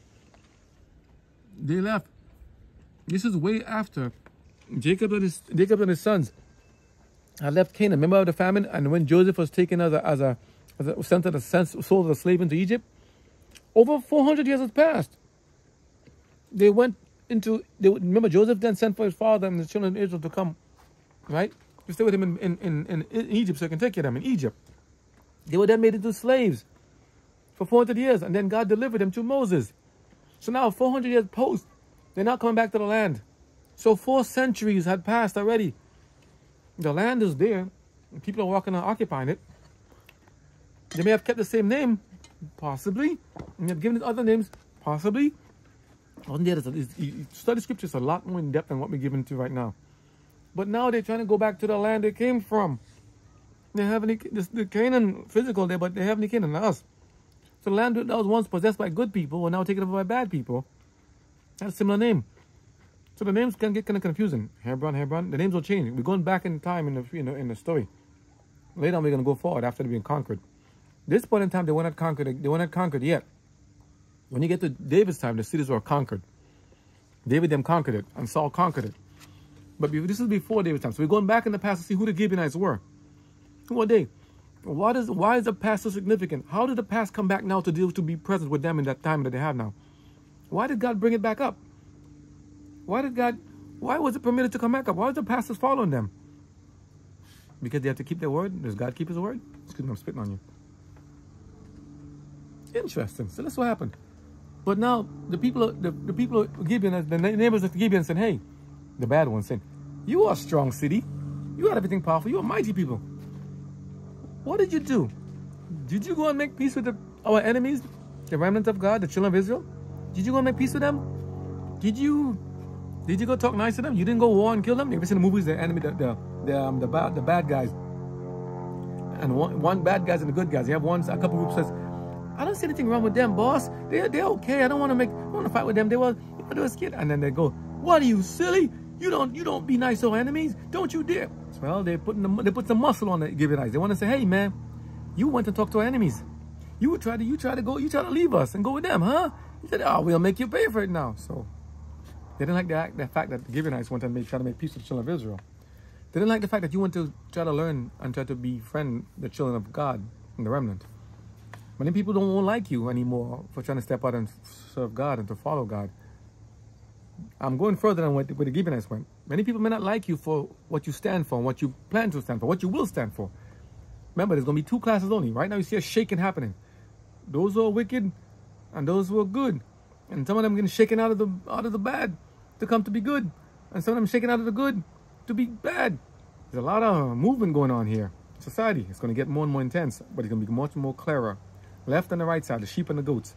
they left. This is way after Jacob and his sons had left Canaan. Remember the famine, and when Joseph was taken sold as a slave into Egypt, over 400 years has passed. They went into. Remember Joseph then sent for his father and the children of Israel to come, right, to stay with him in Egypt, so he can take care of them in Egypt. They were then made into slaves for 400 years, and then God delivered them to Moses. So now 400 years post, they're not coming back to the land. So 4 centuries had passed already. The land is there. And people are walking and occupying it. They may have kept the same name, possibly. And have given it other names, possibly. On the other side, you study scriptures a lot more in depth than what we're given to right now. But now they're trying to go back to the land they came from. They have the Canaan physical there, but they have any Canaan, not us. So the land that was once possessed by good people will now taken over by bad people. That's a similar name. So the names can get kind of confusing. Hebron. The names will change. We're going back in time in the story. Later on, we're going to go forward after they've been conquered. This point in time, they were not conquered. They were not conquered yet. When you get to David's time, the cities were conquered. David then conquered it, and Saul conquered it. But this is before David's time. So we're going back in the past to see who the Gibeonites were. Who are they? Why is the past so significant? How did the past come back now to be present with them in that time that they have now? Why did God bring it back up? Why was it permitted to come back up? Why was the pastors following them? Because they have to keep their word? Does God keep his word? Excuse me, I'm spitting on you. Interesting. So that's what happened. But now the people of Gibeon, the neighbors of Gibeon said, hey, the bad ones said, you are a strong city. You got everything powerful. You are mighty people. What did you do? Did you go and make peace with our enemies, the remnant of God, the children of Israel? Did you go and make peace with them? Did you go talk nice to them? You didn't go war and kill them? You ever seen the movies, the enemy, the bad guys, and one bad guys and the good guys. You have a couple groups says, I don't see anything wrong with them, boss. They're okay. I don't want to fight with them. They were scared. And then they go, what are you, silly? You don't be nice to our enemies. Don't you dare. Well, they put some muscle on the Gibeonites. They want to say, hey man, you went to talk to our enemies. You try to leave us and go with them, huh? He said, oh, we'll make you pay for it now. So they didn't like the fact that the Gibeonites went and try to make peace with the children of Israel. They didn't like the fact that you went to try to learn and try to befriend the children of God and the remnant. Many people won't like you anymore for trying to step out and serve God and to follow God. I'm going further than where the Gibeonites went. Many people may not like you for what you stand for, and what you plan to stand for, what you will stand for. Remember, there's going to be 2 classes only. Right now, you see a shaking happening. Those who are wicked and those who are good. And some of them getting shaken out of the bad to come to be good. And some of them shaken out of the good to be bad. There's a lot of movement going on here. Society is going to get more and more intense, but it's going to be much more clearer. Left and the right side, the sheep and the goats.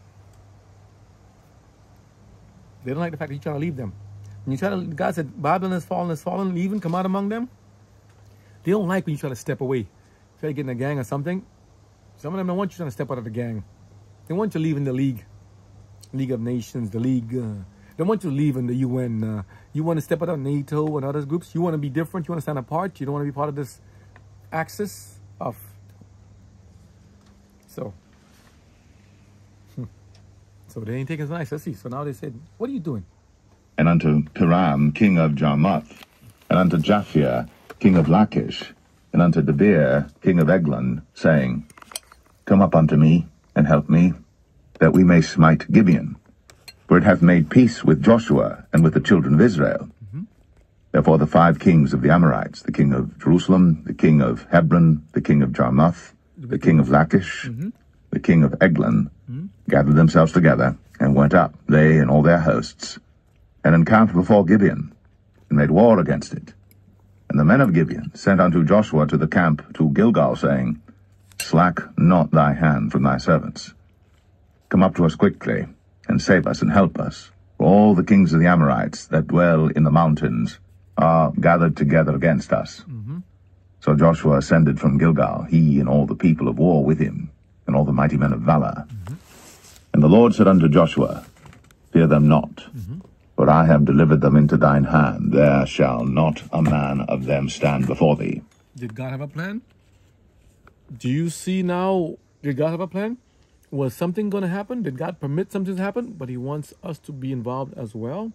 They don't like the fact that you try to leave them. When God said, Babylon has fallen, leave and come out among them. They don't like when you try to step away. Try to get in a gang or something. Some of them don't want you trying to step out of the gang. They want you leaving the League of Nations, the League. They want you leaving the UN. You want to step out of NATO and other groups. You want to be different. You want to stand apart. You don't want to be part of this axis of. So, So they ain't taking it nice. Let's see. So now they said, what are you doing?
And unto Piram, king of Jarmuth, and unto Japhia, king of Lachish, and unto Debir, king of Eglon, saying, Come up unto me, and help me, that we may smite Gibeon. For it hath made peace with Joshua and with the children of Israel. Therefore the 5 kings of the Amorites, the king of Jerusalem, the king of Hebron, the king of Jarmuth, the king of Lachish, the king of Eglon, gathered themselves together, and went up, they and all their hosts, and encamped before Gibeon, and made war against it. And the men of Gibeon sent unto Joshua to the camp to Gilgal, saying, Slack not thy hand from thy servants. Come up to us quickly, and save us and help us. For all the kings of the Amorites that dwell in the mountains are gathered together against us. So Joshua ascended from Gilgal, he and all the people of war with him, and all the mighty men of valor. And the Lord said unto Joshua, Fear them not, for I have delivered them into thine hand. There shall not a man of them stand before thee.
Did God have a plan? Do you see now, did God have a plan? Was something going to happen? Did God permit something to happen? But he wants us to be involved as well?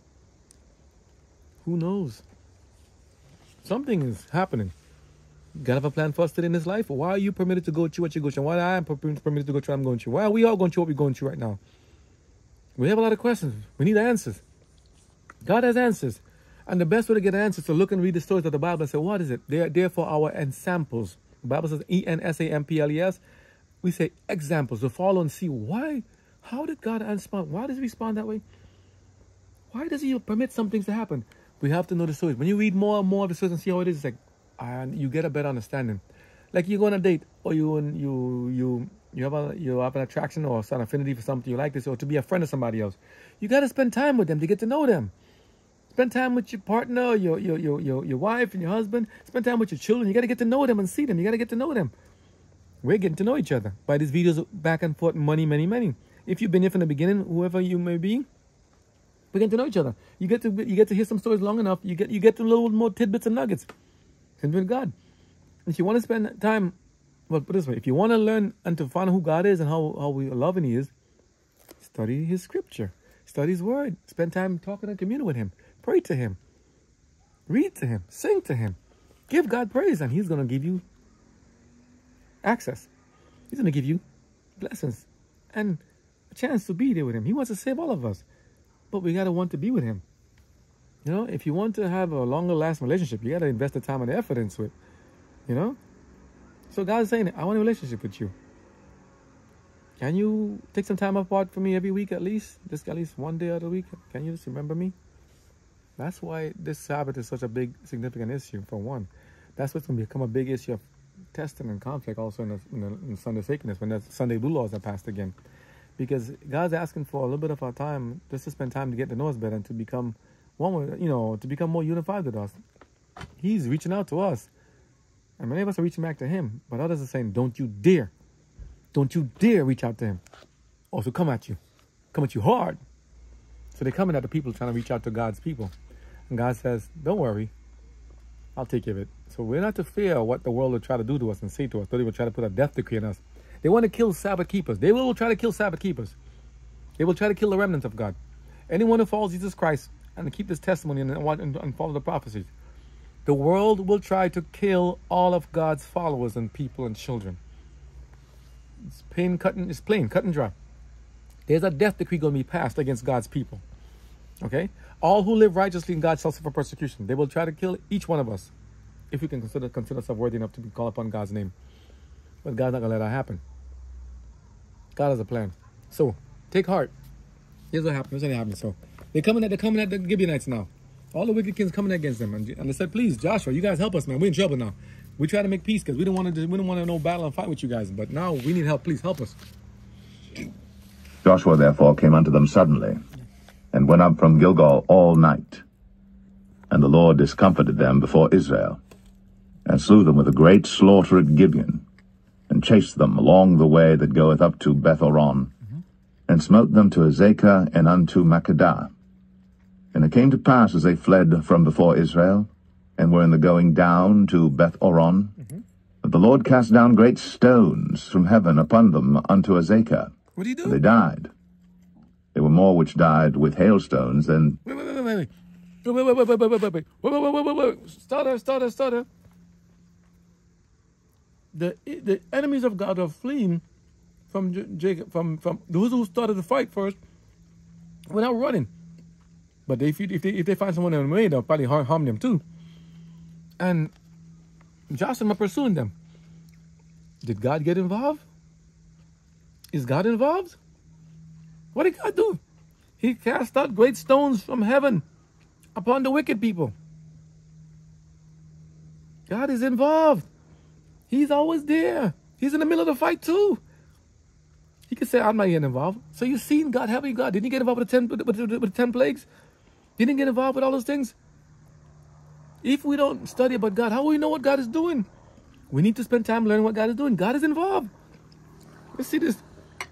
Who knows? Something is happening. God have a plan for us today in this life? Why are you permitted to go through what you go through? Why I am permitted to go through what I'm going through? Why are we all going through what we're going through right now? We have a lot of questions. We need answers. God has answers. And the best way to get answers is to look and read the stories of the Bible and say, what is it? They are there for our ensamples. The Bible says E-N-S-A-M-P-L-E-S. We say examples to follow and see why. How did God respond? Why does he respond that way? Why does he permit some things to happen? We have to know the stories. When you read more and more of the stories and see how it is, it's like, and you get a better understanding. Like you go on a date, or you have an attraction or an affinity for something you like this, or to be a friend of somebody else. You got to spend time with them to get to know them. Spend time with your partner, your wife and your husband. Spend time with your children. You got to get to know them and see them. You got to get to know them. We're getting to know each other by these videos back and forth, many. If you've been here from the beginning, whoever you may be, we're getting to know each other. You get to hear some stories long enough. You get to little more tidbits and nuggets. Same with God. If you want to spend time, well, put it this way, if you want to learn and to find out who God is and how loving he is, study his scripture. Study his word. Spend time talking and communing with him. Pray to him. Read to him. Sing to him. Give God praise, and he's going to give you access. He's going to give you blessings and a chance to be there with him. He wants to save all of us, but we got to want to be with him. You know, if you want to have a longer lasting relationship, you got to invest the time and the effort into it. You know? So God's saying, I want a relationship with you. Can you take some time apart from me every week at least? Just at least one day of the week? Can you just remember me? That's why this Sabbath is such a big, significant issue, for one. That's what's going to become a big issue of testing and conflict also in Sunday sacredness, when the Sunday blue laws are passed again. Because God's asking for a little bit of our time just to spend time to get to know us better and to become one, to become more unified with us. He's reaching out to us. And many of us are reaching back to him. But others are saying, don't you dare reach out to him. Also come at you hard. So they're coming at the people trying to reach out to God's people. And God says, don't worry, I'll take care of it. So we're not to fear what the world will try to do to us and say to us. They will try to put a death decree on us. They want to kill Sabbath keepers. They will try to kill Sabbath keepers. They will try to kill the remnants of God. Anyone who follows Jesus Christ and keep this testimony and follow the prophecies. The world will try to kill all of God's followers and people and children. It's plain, cut and dry. There's a death decree going to be passed against God's people. Okay? All who live righteously in God shall suffer persecution. They will try to kill each one of us if we can consider ourselves worthy enough to call upon God's name. But God's not going to let that happen. God has a plan. So, take heart. Here's what happened. So, they're coming at the Gibeonites now. All the wicked kings coming against them. And they said, please, Joshua, you guys help us, man. We're in trouble now. We try to make peace because we don't want to no battle and fight with you guys. But now we need help. Please help us.
Joshua therefore came unto them suddenly, and went up from Gilgal all night. And the Lord discomfited them before Israel, and slew them with a great slaughter at Gibeon, and chased them along the way that goeth up to Beth-horon, and smote them to Azekah and unto Makkedah. And it came to pass, as they fled from before Israel, and were in the going down to Beth-horon, that the Lord cast down great stones from heaven upon them unto Azekah.
What do you do?
And they died. There were more which died with hailstones than...
Wait. Starter. The enemies of God are fleeing from Jacob, from those who started the fight first, without running. But if they find someone in the way, they'll probably harm them too. And Joshua pursuing them. Did God get involved? Is God involved? What did God do? He cast out great stones from heaven upon the wicked people. God is involved. He's always there. He's in the middle of the fight too. He could say, I'm not getting involved. So you've seen God helping God. Didn't he get involved with the 10 plagues? Didn't he get involved with all those things? If we don't study about God, how will we know what God is doing? We need to spend time learning what God is doing. God is involved. Let's see this.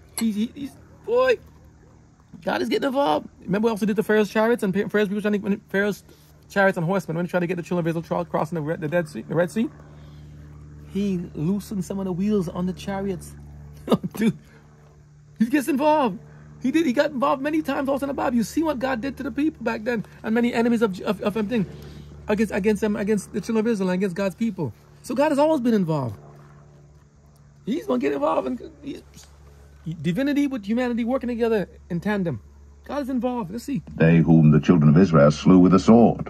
Boy, God is getting involved. Remember we also did the Pharaoh's chariots and Pharaoh's chariots and horsemen when he tried to get the children of Israel crossing the Red Sea. He loosened some of the wheels on the chariots. Dude, he gets involved. He got involved many times also in the Bible. You see what God did to the people back then, and many enemies of everything against the children of Israel and against God's people. So God has always been involved. He's going to get involved, and divinity with humanity working together in tandem. God is involved. Let's see.
They whom the children of Israel slew with a sword.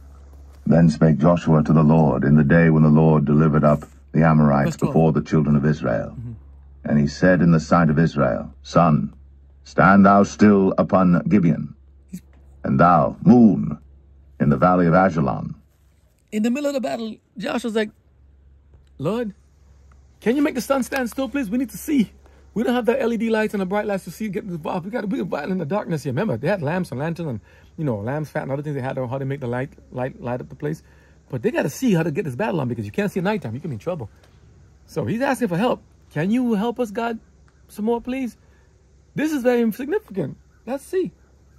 Then spake Joshua to the Lord in the day when the Lord delivered up the Amorites before the children of Israel. And he said in the sight of Israel, Sun, stand thou still upon Gibeon, and thou, moon, in the valley of Ajalon.
In the middle of the battle, Joshua's like, Lord, can you make the sun stand still, please? We need to see. We don't have the LED lights and the bright lights to see. Get involved. We got to be battle in the darkness here. Remember, they had lamps and lanterns and lamb's fat and other things. They had how to make the light up the place. But they got to see how to get this battle on because you can't see at nighttime. You can be in trouble. So he's asking for help. Can you help us, God, some more, please? This is very significant. Let's see.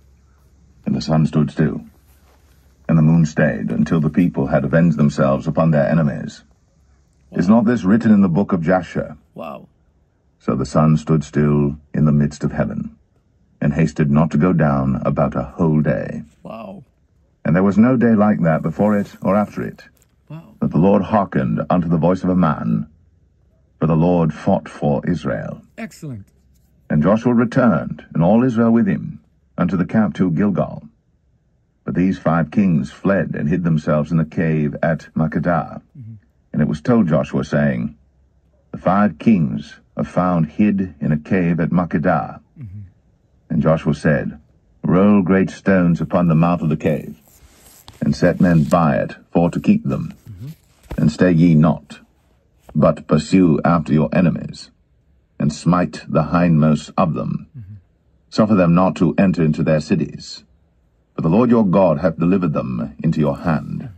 And the sun stood still, and the moon stayed, until the people had avenged themselves upon their enemies. Wow. Is not this written in the book of Jasher?
Wow.
So the sun stood still in the midst of heaven, and hasted not to go down about a whole day.
Wow.
And there was no day like that before it or after it.
Wow.
That the Lord hearkened unto the voice of a man, for the Lord fought for Israel.
Excellent.
And Joshua returned, and all Israel with him, unto the camp to Gilgal. But these 5 kings fled and hid themselves in the cave at Makkedah. And it was told Joshua, saying, The 5 kings are found hid in a cave at Makkedah. And Joshua said, Roll great stones upon the mouth of the cave, and set men by it for to keep them. And stay ye not, but pursue after your enemies, and smite the hindmost of them. Suffer them not to enter into their cities, for the Lord your God hath delivered them into your hand.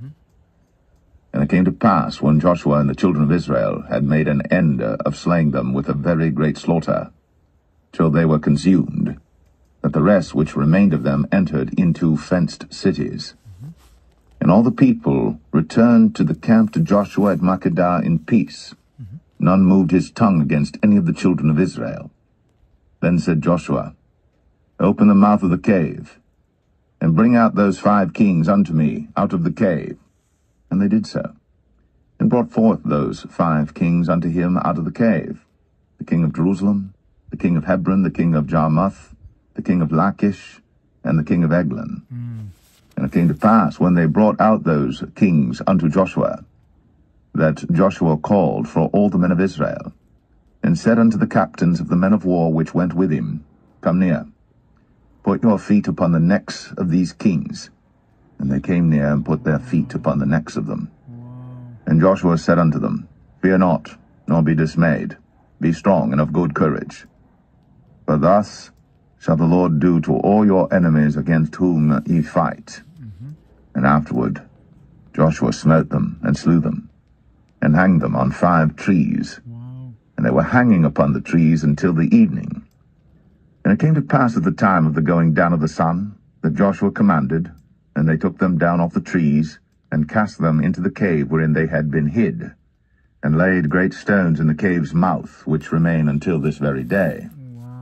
And it came to pass, when Joshua and the children of Israel had made an end of slaying them with a very great slaughter, till they were consumed, that the rest which remained of them entered into fenced cities. And all the people returned to the camp to Joshua at Makkedah in peace. None moved his tongue against any of the children of Israel. Then said Joshua, Open the mouth of the cave, and bring out those 5 kings unto me out of the cave. And they did so, and brought forth those 5 kings unto him out of the cave, the king of Jerusalem, the king of Hebron, the king of Jarmuth, the king of Lachish, and the king of Eglon. And it came to pass, when they brought out those kings unto Joshua, that Joshua called for all the men of Israel, and said unto the captains of the men of war which went with him, Come near, put your feet upon the necks of these kings. And they came near, and put their feet upon the necks of them. And Joshua said unto them, Fear not, nor be dismayed. Be strong and of good courage. For thus shall the Lord do to all your enemies against whom ye fight. And afterward Joshua smote them, and slew them, and hanged them on 5 trees. And they were hanging upon the trees until the evening. And it came to pass at the time of the going down of the sun, that Joshua commanded, and they took them down off the trees, and cast them into the cave wherein they had been hid, and laid great stones in the cave's mouth, which remain until this very day.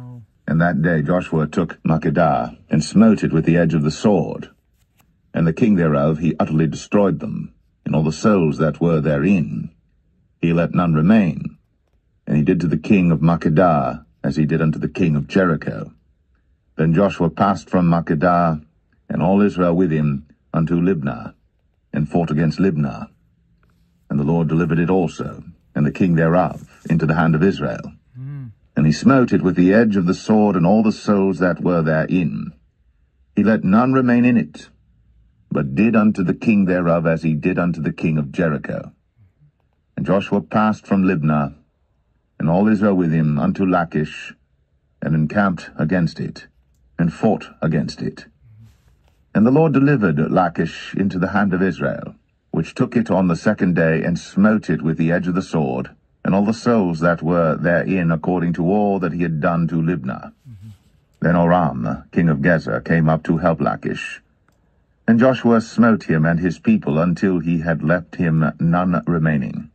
And that day Joshua took Makkedah, and smote it with the edge of the sword. And the king thereof he utterly destroyed them, and all the souls that were therein. He let none remain. And he did to the king of Makkedah as he did unto the king of Jericho. Then Joshua passed from Makkedah, and all Israel with him, unto Libnah, and fought against Libnah. And the Lord delivered it also, and the king thereof, into the hand of Israel. And he smote it with the edge of the sword, and all the souls that were therein. He let none remain in it, but did unto the king thereof as he did unto the king of Jericho. And Joshua passed from Libnah, and all Israel with him, unto Lachish, and encamped against it, and fought against it. And the Lord delivered Lachish into the hand of Israel, which took it on the second day, and smote it with the edge of the sword, and all the souls that were therein, according to all that he had done to Libnah. Then Oram, king of Gezer, came up to help Lachish. And Joshua smote him and his people until he had left him none remaining.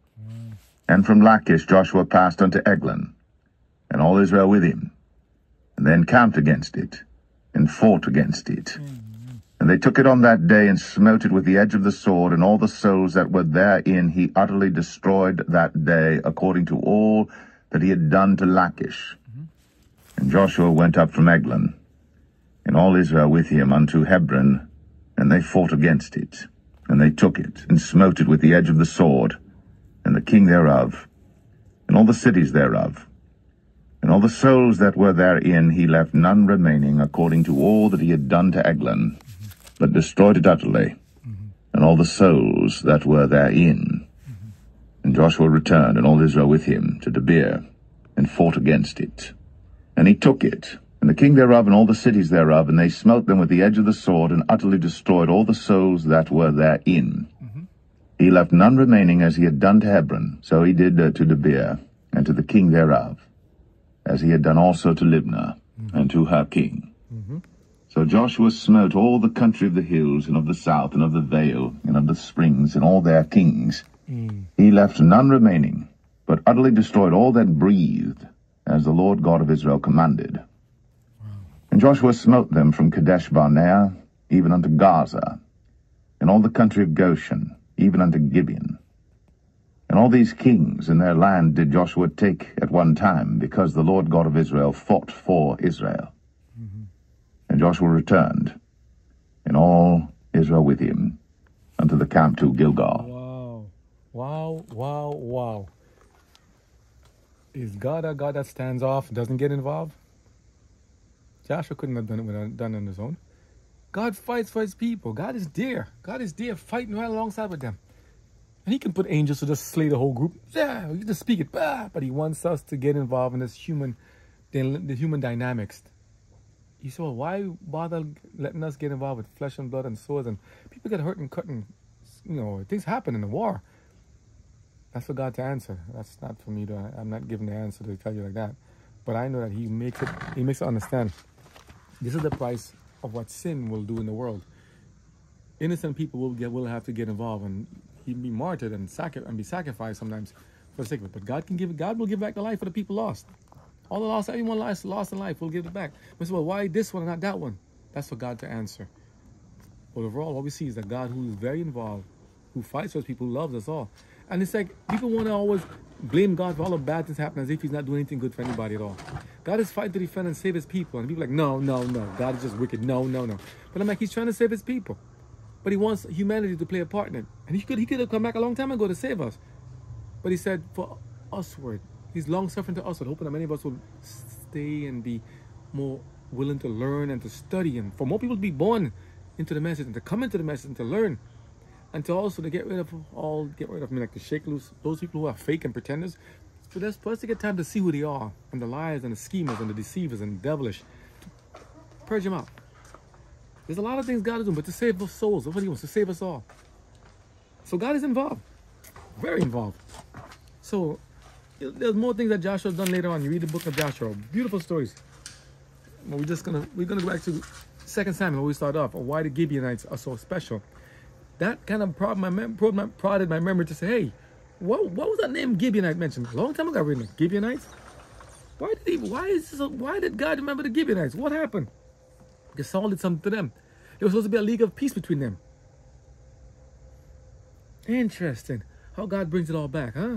And from Lachish Joshua passed unto Eglon, and all Israel with him, and they encamped against it, and fought against it. And they took it on that day, and smote it with the edge of the sword, and all the souls that were therein he utterly destroyed that day, according to all that he had done to Lachish. And Joshua went up from Eglon, and all Israel with him, unto Hebron, and they fought against it. And they took it, and smote it with the edge of the sword, and the king thereof, and all the cities thereof. And all the souls that were therein he left none remaining, according to all that he had done to Eglon, but destroyed it utterly, and all the souls that were therein. And Joshua returned, and all Israel with him, to Debir, and fought against it. And he took it, and the king thereof, and all the cities thereof, and they smote them with the edge of the sword, and utterly destroyed all the souls that were therein. He left none remaining, as he had done to Hebron, so he did to Debir, and to the king thereof, as he had done also to Libnah, and to her king. So Joshua smote all the country of the hills, and of the south, and of the vale, and of the springs, and all their kings. He left none remaining, but utterly destroyed all that breathed, as the Lord God of Israel commanded. And Joshua smote them from Kadesh Barnea, even unto Gaza, and all the country of Goshen, even unto Gibeon. And all these kings in their land did Joshua take at one time, because the Lord God of Israel fought for Israel. And Joshua returned, and all Israel with him, unto the camp to Gilgal.
Wow. Wow, wow, wow. Is God a God that stands off, doesn't get involved? Joshua couldn't have done it without done it on his own. God fights for his people. God is there. God is there fighting right alongside with them. And he can put angels to just slay the whole group. Yeah, you just speak it. But he wants us to get involved in this the human dynamics. You say, well, why bother letting us get involved with flesh and blood and swords, and people get hurt and cut, and things happen in the war. That's for God to answer. That's not for me to. I'm not giving the answer to tell you like that. But I know that He makes it understand. This is the price of what sin will do in the world. Innocent people will have to get involved, and be martyred and be sacrificed sometimes for the sake of it. But God will give back the life for the people lost. All the lost, everyone lost in life, will give it back. But so, well, why this one and not that one? That's for God to answer. But overall, what we see is that God, who is very involved, who fights for us people, who loves us all. And it's like people want to always blame God for all the bad things happening as if He's not doing anything good for anybody at all. God is fighting to defend and save His people. And people are like, no. God is just wicked. No. But I'm like, He's trying to save His people. But He wants humanity to play a part in it. And He could have come back a long time ago to save us. But He said, for usward, He's long-suffering to usward, hoping that many of us will stay and be more willing to learn and to study, and for more people to be born into the message and to come into the message and to learn, and to also to get rid of like to shake loose those people who are fake and pretenders. For us to get time to see who they are, and the liars and the schemers and the deceivers and the devilish, to purge them out. There's a lot of things God is doing, but to save those souls. That's what He wants, to save us all. So God is involved, very involved. So there's more things that Joshua's done later on. You read the book of Joshua, beautiful stories. Well, we're gonna go back to 2 Samuel, where we start off, or why the Gibeonites are so special. That kind of prodded my memory to say, hey, what was that name Gibeonite mentioned? A long time ago, I read it. Gibeonites? Why did God remember the Gibeonites? What happened? Because Saul did something to them. There was supposed to be a league of peace between them. Interesting. How God brings it all back, huh?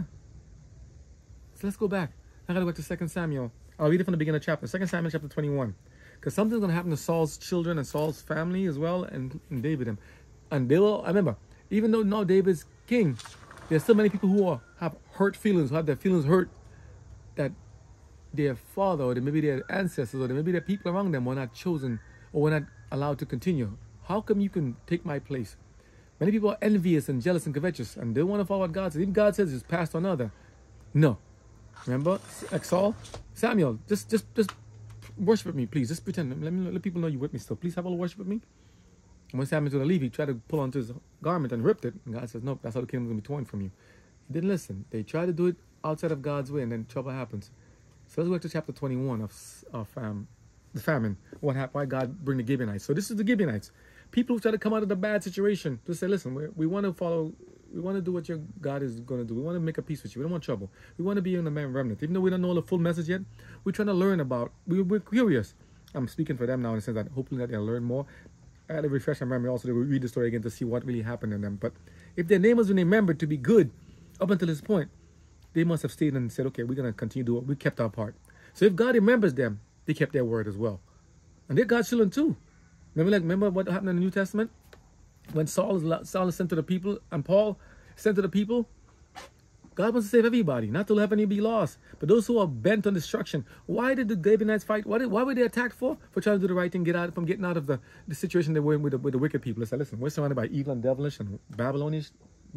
So let's go back. I gotta go back to 2 Samuel. I'll read it from the beginning of the chapter. 2 Samuel chapter 21. Because something's gonna happen to Saul's children and Saul's family as well, and David. And they will, I remember, even though now David's king, there's still many people who have hurt feelings, who have their feelings hurt that their father or maybe their ancestors or maybe their people around them were not chosen or were not allowed to continue. How come you can take my place? Many people are envious and jealous and covetous, and they want to follow what God says. Even God says it's passed on other. No. Remember, like Saul, Samuel, just worship with me, please. Just pretend. Let people know you're with me still. Please have a little worship with me. And when Samuel's going to leave, he tried to pull onto his garment and ripped it. And God says, nope, that's how the kingdom's going to be torn from you. He didn't listen. They tried to do it outside of God's way, and then trouble happens. So let's go back to chapter 21 of the famine. What happened? Why God bring the Gibeonites? So this is the Gibeonites. People who try to come out of the bad situation to say, listen, we want to follow, we want to do what your God is going to do. We want to make a peace with you. We don't want trouble. We want to be in the man remnant. Even though we don't know the full message yet, we're trying to learn about, we're curious. I'm speaking for them now in the sense that hopefully that they'll learn more. I had to refresh my memory also to read the story again to see what really happened to them. But if their name was remembered to be good up until this point, they must have stayed and said, okay, we're going to continue to do it. We kept our part. So if God remembers them, they kept their word as well. And they're God's children too. Remember what happened in the New Testament? When Saul is sent to the people and Paul sent to the people, God wants to save everybody, not to let any be lost. But those who are bent on destruction, why did the Gibeonites fight? Why were they attacked for? For trying to do the right thing, getting out of the situation they were in with the wicked people. Let's say, listen, we're surrounded by evil and devilish and Babylonianish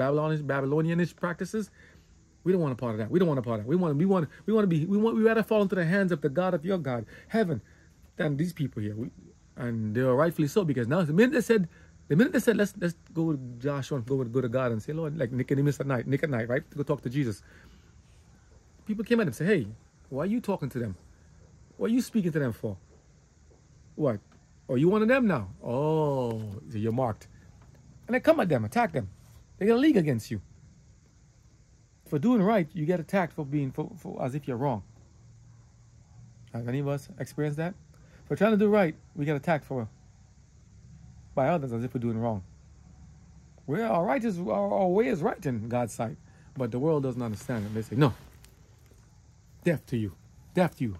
practices. We don't want a part of that. We don't want a part of that. We rather fall into the hands of the God of your God, heaven, than these people here. And they are rightfully so, because now the minute they said let's go with Joshua and go to God and say, Lord, like Nick at night, right? To go talk to Jesus. People came at him and said, hey, why are you talking to them? What are you speaking to them for? What? Oh, you one of them now? Oh, so you're marked. And they come at them, attack them. They get a league against you. For doing right, you get attacked for being for as if you're wrong. Have any of us experienced that? For trying to do right, we get attacked by others as if we're doing wrong. Our way is right in God's sight, but the world doesn't understand it. They say, no, death to you, death to you.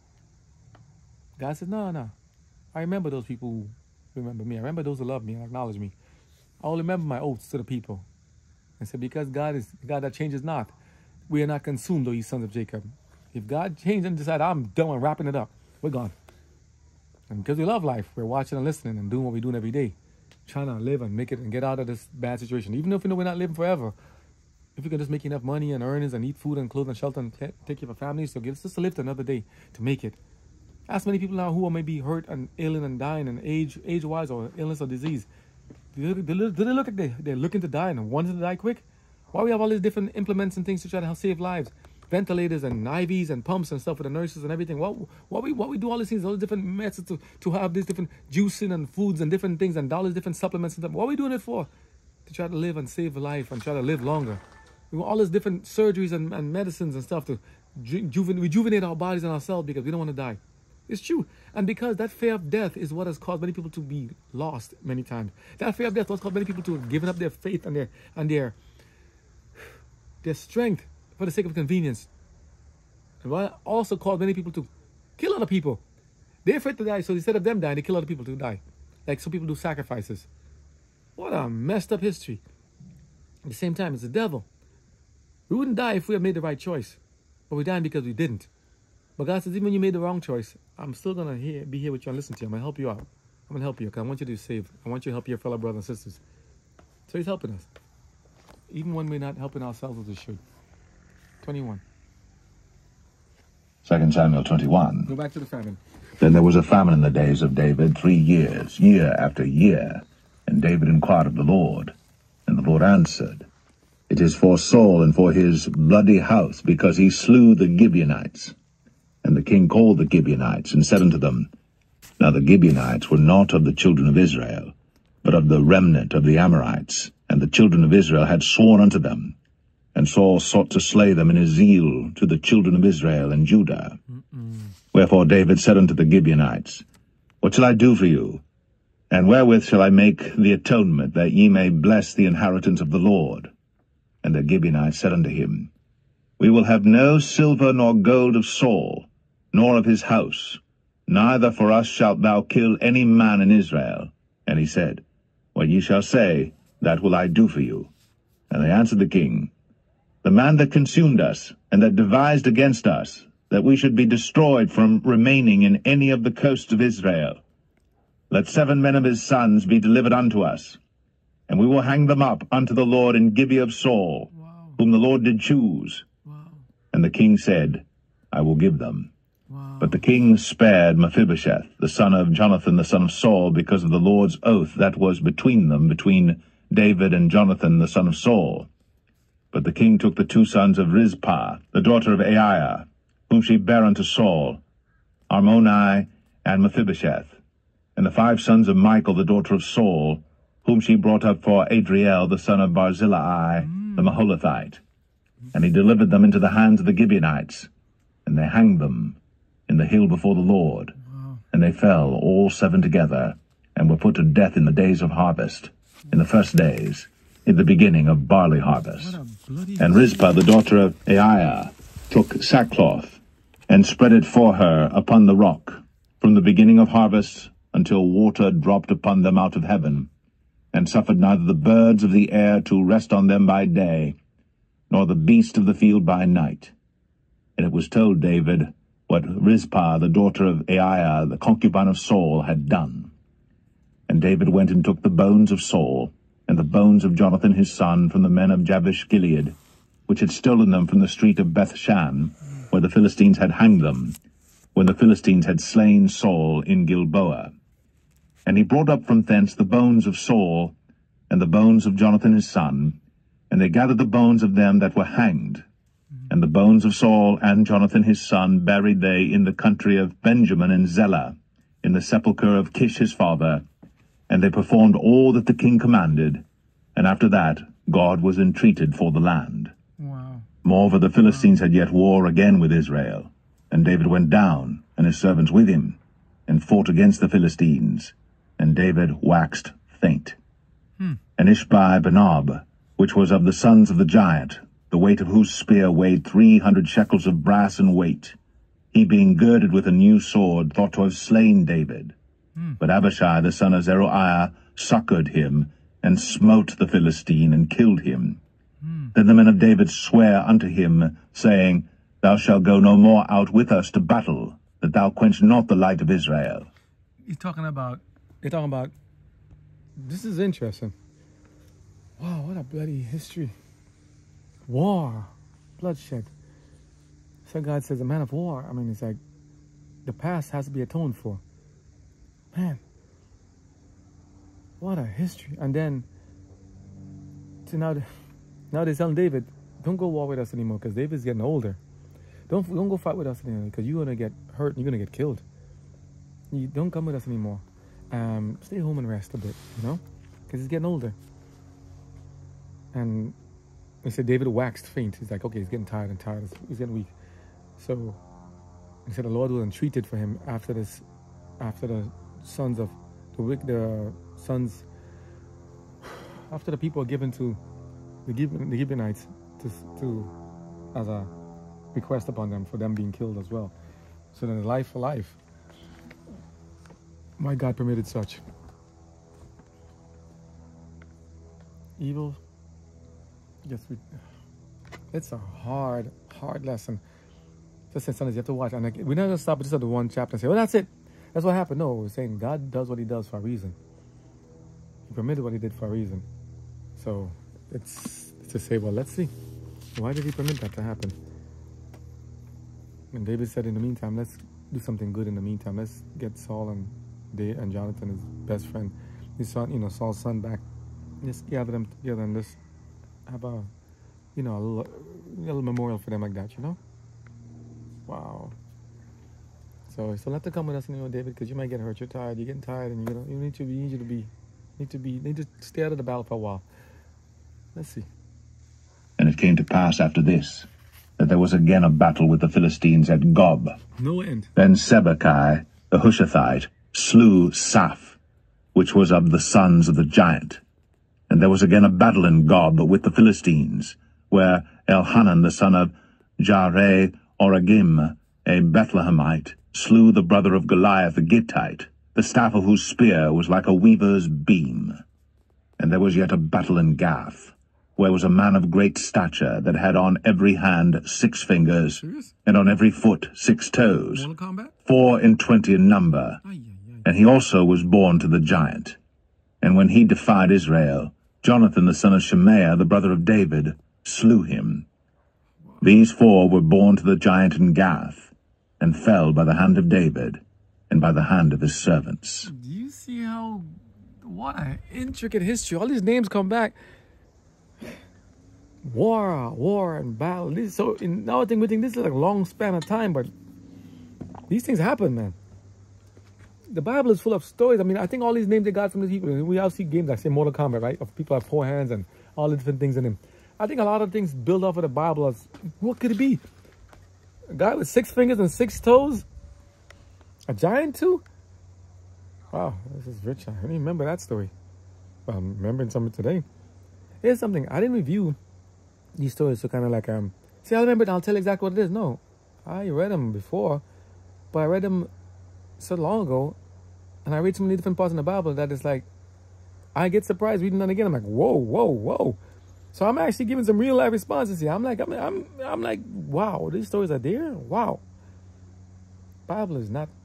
God says, no. I remember those people who remember me. I remember those who love me and acknowledge me. I will remember my oaths to the people. And said, because God is God that changes not, we are not consumed, O ye sons of Jacob. If God changed and decided, I'm done and wrapping it up, we're gone. And because we love life, we're watching and listening and doing what we're doing every day, trying to live and make it and get out of this bad situation. Even if we know we're not living forever, if we can just make enough money and earnings and eat food and clothes and shelter and take care of our families, so give us just to live another day to make it. Ask many people now who are maybe hurt and ailing and dying and age-wise or illness or disease. Do they look like they're looking to die and wanting to die quick? Why we have all these different implements and things to try to help save lives? Ventilators and IVs and pumps and stuff for the nurses and everything. What we do all these things, all these different methods to have these different juicing and foods and different things and all these different supplements and stuff. What are we doing it for? To try to live and save life and try to live longer. We want all these different surgeries and medicines and stuff to rejuvenate our bodies and ourselves because we don't want to die. It's true. And because that fear of death is what has caused many people to be lost many times. That fear of death has caused many people to have given up their faith and their strength for the sake of convenience. And what also caused many people to kill other people. They're afraid to die, so instead of them dying, they kill other people to die. Like some people do sacrifices. What a messed up history. At the same time, it's the devil. We wouldn't die if we had made the right choice. But we're dying because we didn't. But God says, even when you made the wrong choice, I'm still going to be here with you and listen to you. I'm going to help you out. I'm going to help you because I want you to be saved. I want you to help your fellow brothers and sisters. So he's helping us. Even when we're not helping ourselves as we should. 21.
2 Samuel 21.
Go back to the famine.
Then there was a famine in the days of David 3 years, year after year. And David inquired of the Lord. And the Lord answered, It is for Saul and for his bloody house, because he slew the Gibeonites. And the king called the Gibeonites, and said unto them, Now the Gibeonites were not of the children of Israel, but of the remnant of the Amorites. And the children of Israel had sworn unto them. And Saul sought to slay them in his zeal to the children of Israel and Judah. Wherefore David said unto the Gibeonites, What shall I do for you? And wherewith shall I make the atonement, that ye may bless the inheritance of the Lord? And the Gibeonites said unto him, We will have no silver nor gold of Saul, nor of his house, neither for us shalt thou kill any man in Israel. And he said, What ye shall say, that will I do for you. And they answered the king, The man that consumed us, and that devised against us, that we should be destroyed from remaining in any of the coasts of Israel. Let 7 men of his sons be delivered unto us, and we will hang them up unto the Lord in Gibeah of Saul, whom the Lord did choose. And the king said, I will give them. But the king spared Mephibosheth, the son of Jonathan, the son of Saul, because of the Lord's oath that was between them, between David and Jonathan, the son of Saul. But the king took the 2 sons of Rizpah, the daughter of Aiah, whom she bare unto Saul, Armoni and Mephibosheth, and the 5 sons of Michal, the daughter of Saul, whom she brought up for Adriel, the son of Barzillai, the Maholathite. And he delivered them into the hands of the Gibeonites, and they hanged them in the hill before the Lord. And they fell, all 7 together, and were put to death in the days of harvest, in the first days, in the beginning of barley harvest. And Rizpah, the daughter of Aiah, took sackcloth, and spread it for her upon the rock, from the beginning of harvest until water dropped upon them out of heaven, and suffered neither the birds of the air to rest on them by day, nor the beast of the field by night. And it was told David what Rizpah, the daughter of Aiah, the concubine of Saul, had done. And David went and took the bones of Saul, and the bones of Jonathan his son, from the men of Jabesh Gilead, which had stolen them from the street of Bethshan, where the Philistines had hanged them, when the Philistines had slain Saul in Gilboa. And he brought up from thence the bones of Saul, and the bones of Jonathan his son, and they gathered the bones of them that were hanged. And the bones of Saul and Jonathan his son buried they in the country of Benjamin in Zelah, in the sepulchre of Kish his father. And they performed all that the king commanded, and after that God was entreated for the land. Moreover, the Philistines had yet war again with Israel, and David went down, and his servants with him, and fought against the Philistines, and David waxed faint. And Ishbi-Benob, which was of the sons of the giant, the weight of whose spear weighed 300 shekels of brass in weight, he being girded with a new sword, thought to have slain David. But Abishai the son of Zeruiah succored him, and smote the Philistine, and killed him. Then the men of David sware unto him, saying, Thou shalt go no more out with us to battle, that thou quench not the light of Israel.
They're talking about, this is interesting. Wow, what a bloody history. War, bloodshed. So God says, a man of war. I mean, it's like, the past has to be atoned for. Man, what a history. And then, so now they're telling David, don't go war with us anymore, because David's getting older. Don't go fight with us anymore, because you're going to get hurt and you're going to get killed. You don't come with us anymore. Stay home and rest a bit, because he's getting older. And they said David waxed faint. He's like, okay, he's getting tired, he's getting weak. So he said the Lord was entreated for him after the sons of after the people were given to the Gibeonites to as a request upon them for them being killed as well. So then life for life. My God permitted such evil. Yes, it's a hard lesson. Just saying, sometimes you have to watch. And we're not going to stop just at the one chapter and say, well, that's it. That's what happened. No, we're saying God does what he does for a reason. He permitted what he did for a reason. So it's to say, well, let's see. Why did he permit that to happen? And David said, in the meantime, let's do something good in the meantime. Let's get Saul and Jonathan, his best friend, his son, Saul's son, back. Just gather them together and just have a little memorial for them like that, Wow. So let them come with us, David, because you might get hurt. You're tired. You're getting tired, and you need to stay out of the battle for a while. Let's see.
And it came to pass after this, that there was again a battle with the Philistines at Gob.
No end.
Then Sibbecai, the Hushathite, slew Saph, which was of the sons of the giant. And there was again a battle in Gob with the Philistines, where Elhanan the son of Jareh-Oragim, a Bethlehemite, slew the brother of Goliath the Gittite, the staff of whose spear was like a weaver's beam. And there was yet a battle in Gath, where was a man of great stature that had on every hand 6 fingers,
Serious?
and on every foot 6 toes,
Mortal Kombat?
24 in number. And he also was born to the giant. And when he defied Israel, Jonathan the son of Shemaiah, the brother of David, slew him. These 4 were born to the giant in Gath, and fell by the hand of David, and by the hand of his servants.
Do you see how, what an intricate history. All these names come back. War and battle. Now I think we think this is like a long span of time, but these things happen, man. The Bible is full of stories. I mean, I think all these names they got from these people. We all see games like say Mortal Kombat, right? Of people have 4 hands and all the different things in them. I think a lot of things build off of the Bible as what could it be? A guy with 6 fingers and 6 toes? A giant too? Wow, this is rich. I don't even remember that story. Well, I'm remembering something today. Here's something. I didn't review these stories to kind of like, see, I'll remember it and I'll tell exactly what it is. No, I read them before, but I read them so long ago, and I read so many different parts in the Bible that it's like, I get surprised reading them again. I'm like, whoa. So I'm actually giving some real life responses here. I'm like, wow, these stories are there? Wow. Bible is not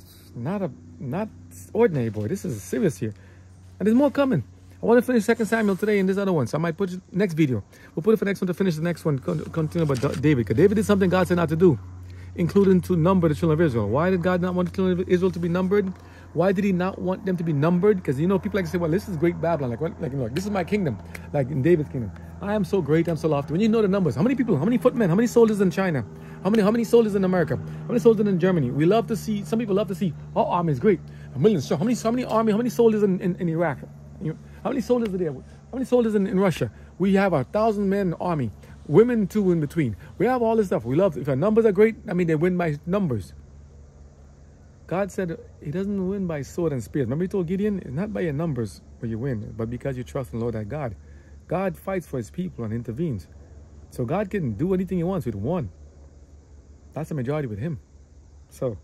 ordinary, boy. This is serious here. And there's more coming. I want to finish 2 Samuel today and this other one. So I might put it next video. We'll put it for next one to finish the next one. Continue about David. Because David did something God said not to do, including to number the children of Israel. Why did God not want the children of Israel to be numbered? Why did he not want them to be numbered? Because, you know, people like to say, well, this is great Babylon. Like, this is my kingdom. Like in David's kingdom. I am so great. I'm so lofty. When you know the numbers, how many people, how many footmen, how many soldiers in China? How many soldiers in America? How many soldiers in Germany? We love to see, some people love to see, our army is great. A million strong. How many soldiers in Iraq? You know, how many soldiers are there? How many soldiers in Russia? We have 1,000 men army. Women too in between. We have all this stuff. We love, if our numbers are great, I mean, they win by numbers. God said he doesn't win by sword and spear. Remember he told Gideon, it's not by your numbers where you win, but because you trust in the Lord thy God. God fights for his people and intervenes. So God can do anything he wants with one. That's the majority with him. So,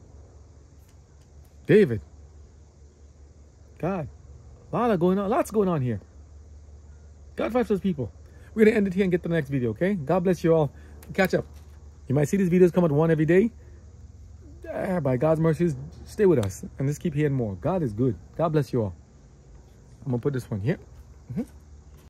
David, God, lots going on here. God fights for his people. We're going to end it here and get to the next video, okay? God bless you all. Catch up. You might see these videos come out one every day. By God's mercies, stay with us and let's keep hearing more. God is good. God bless you all. I'm going to put this one here.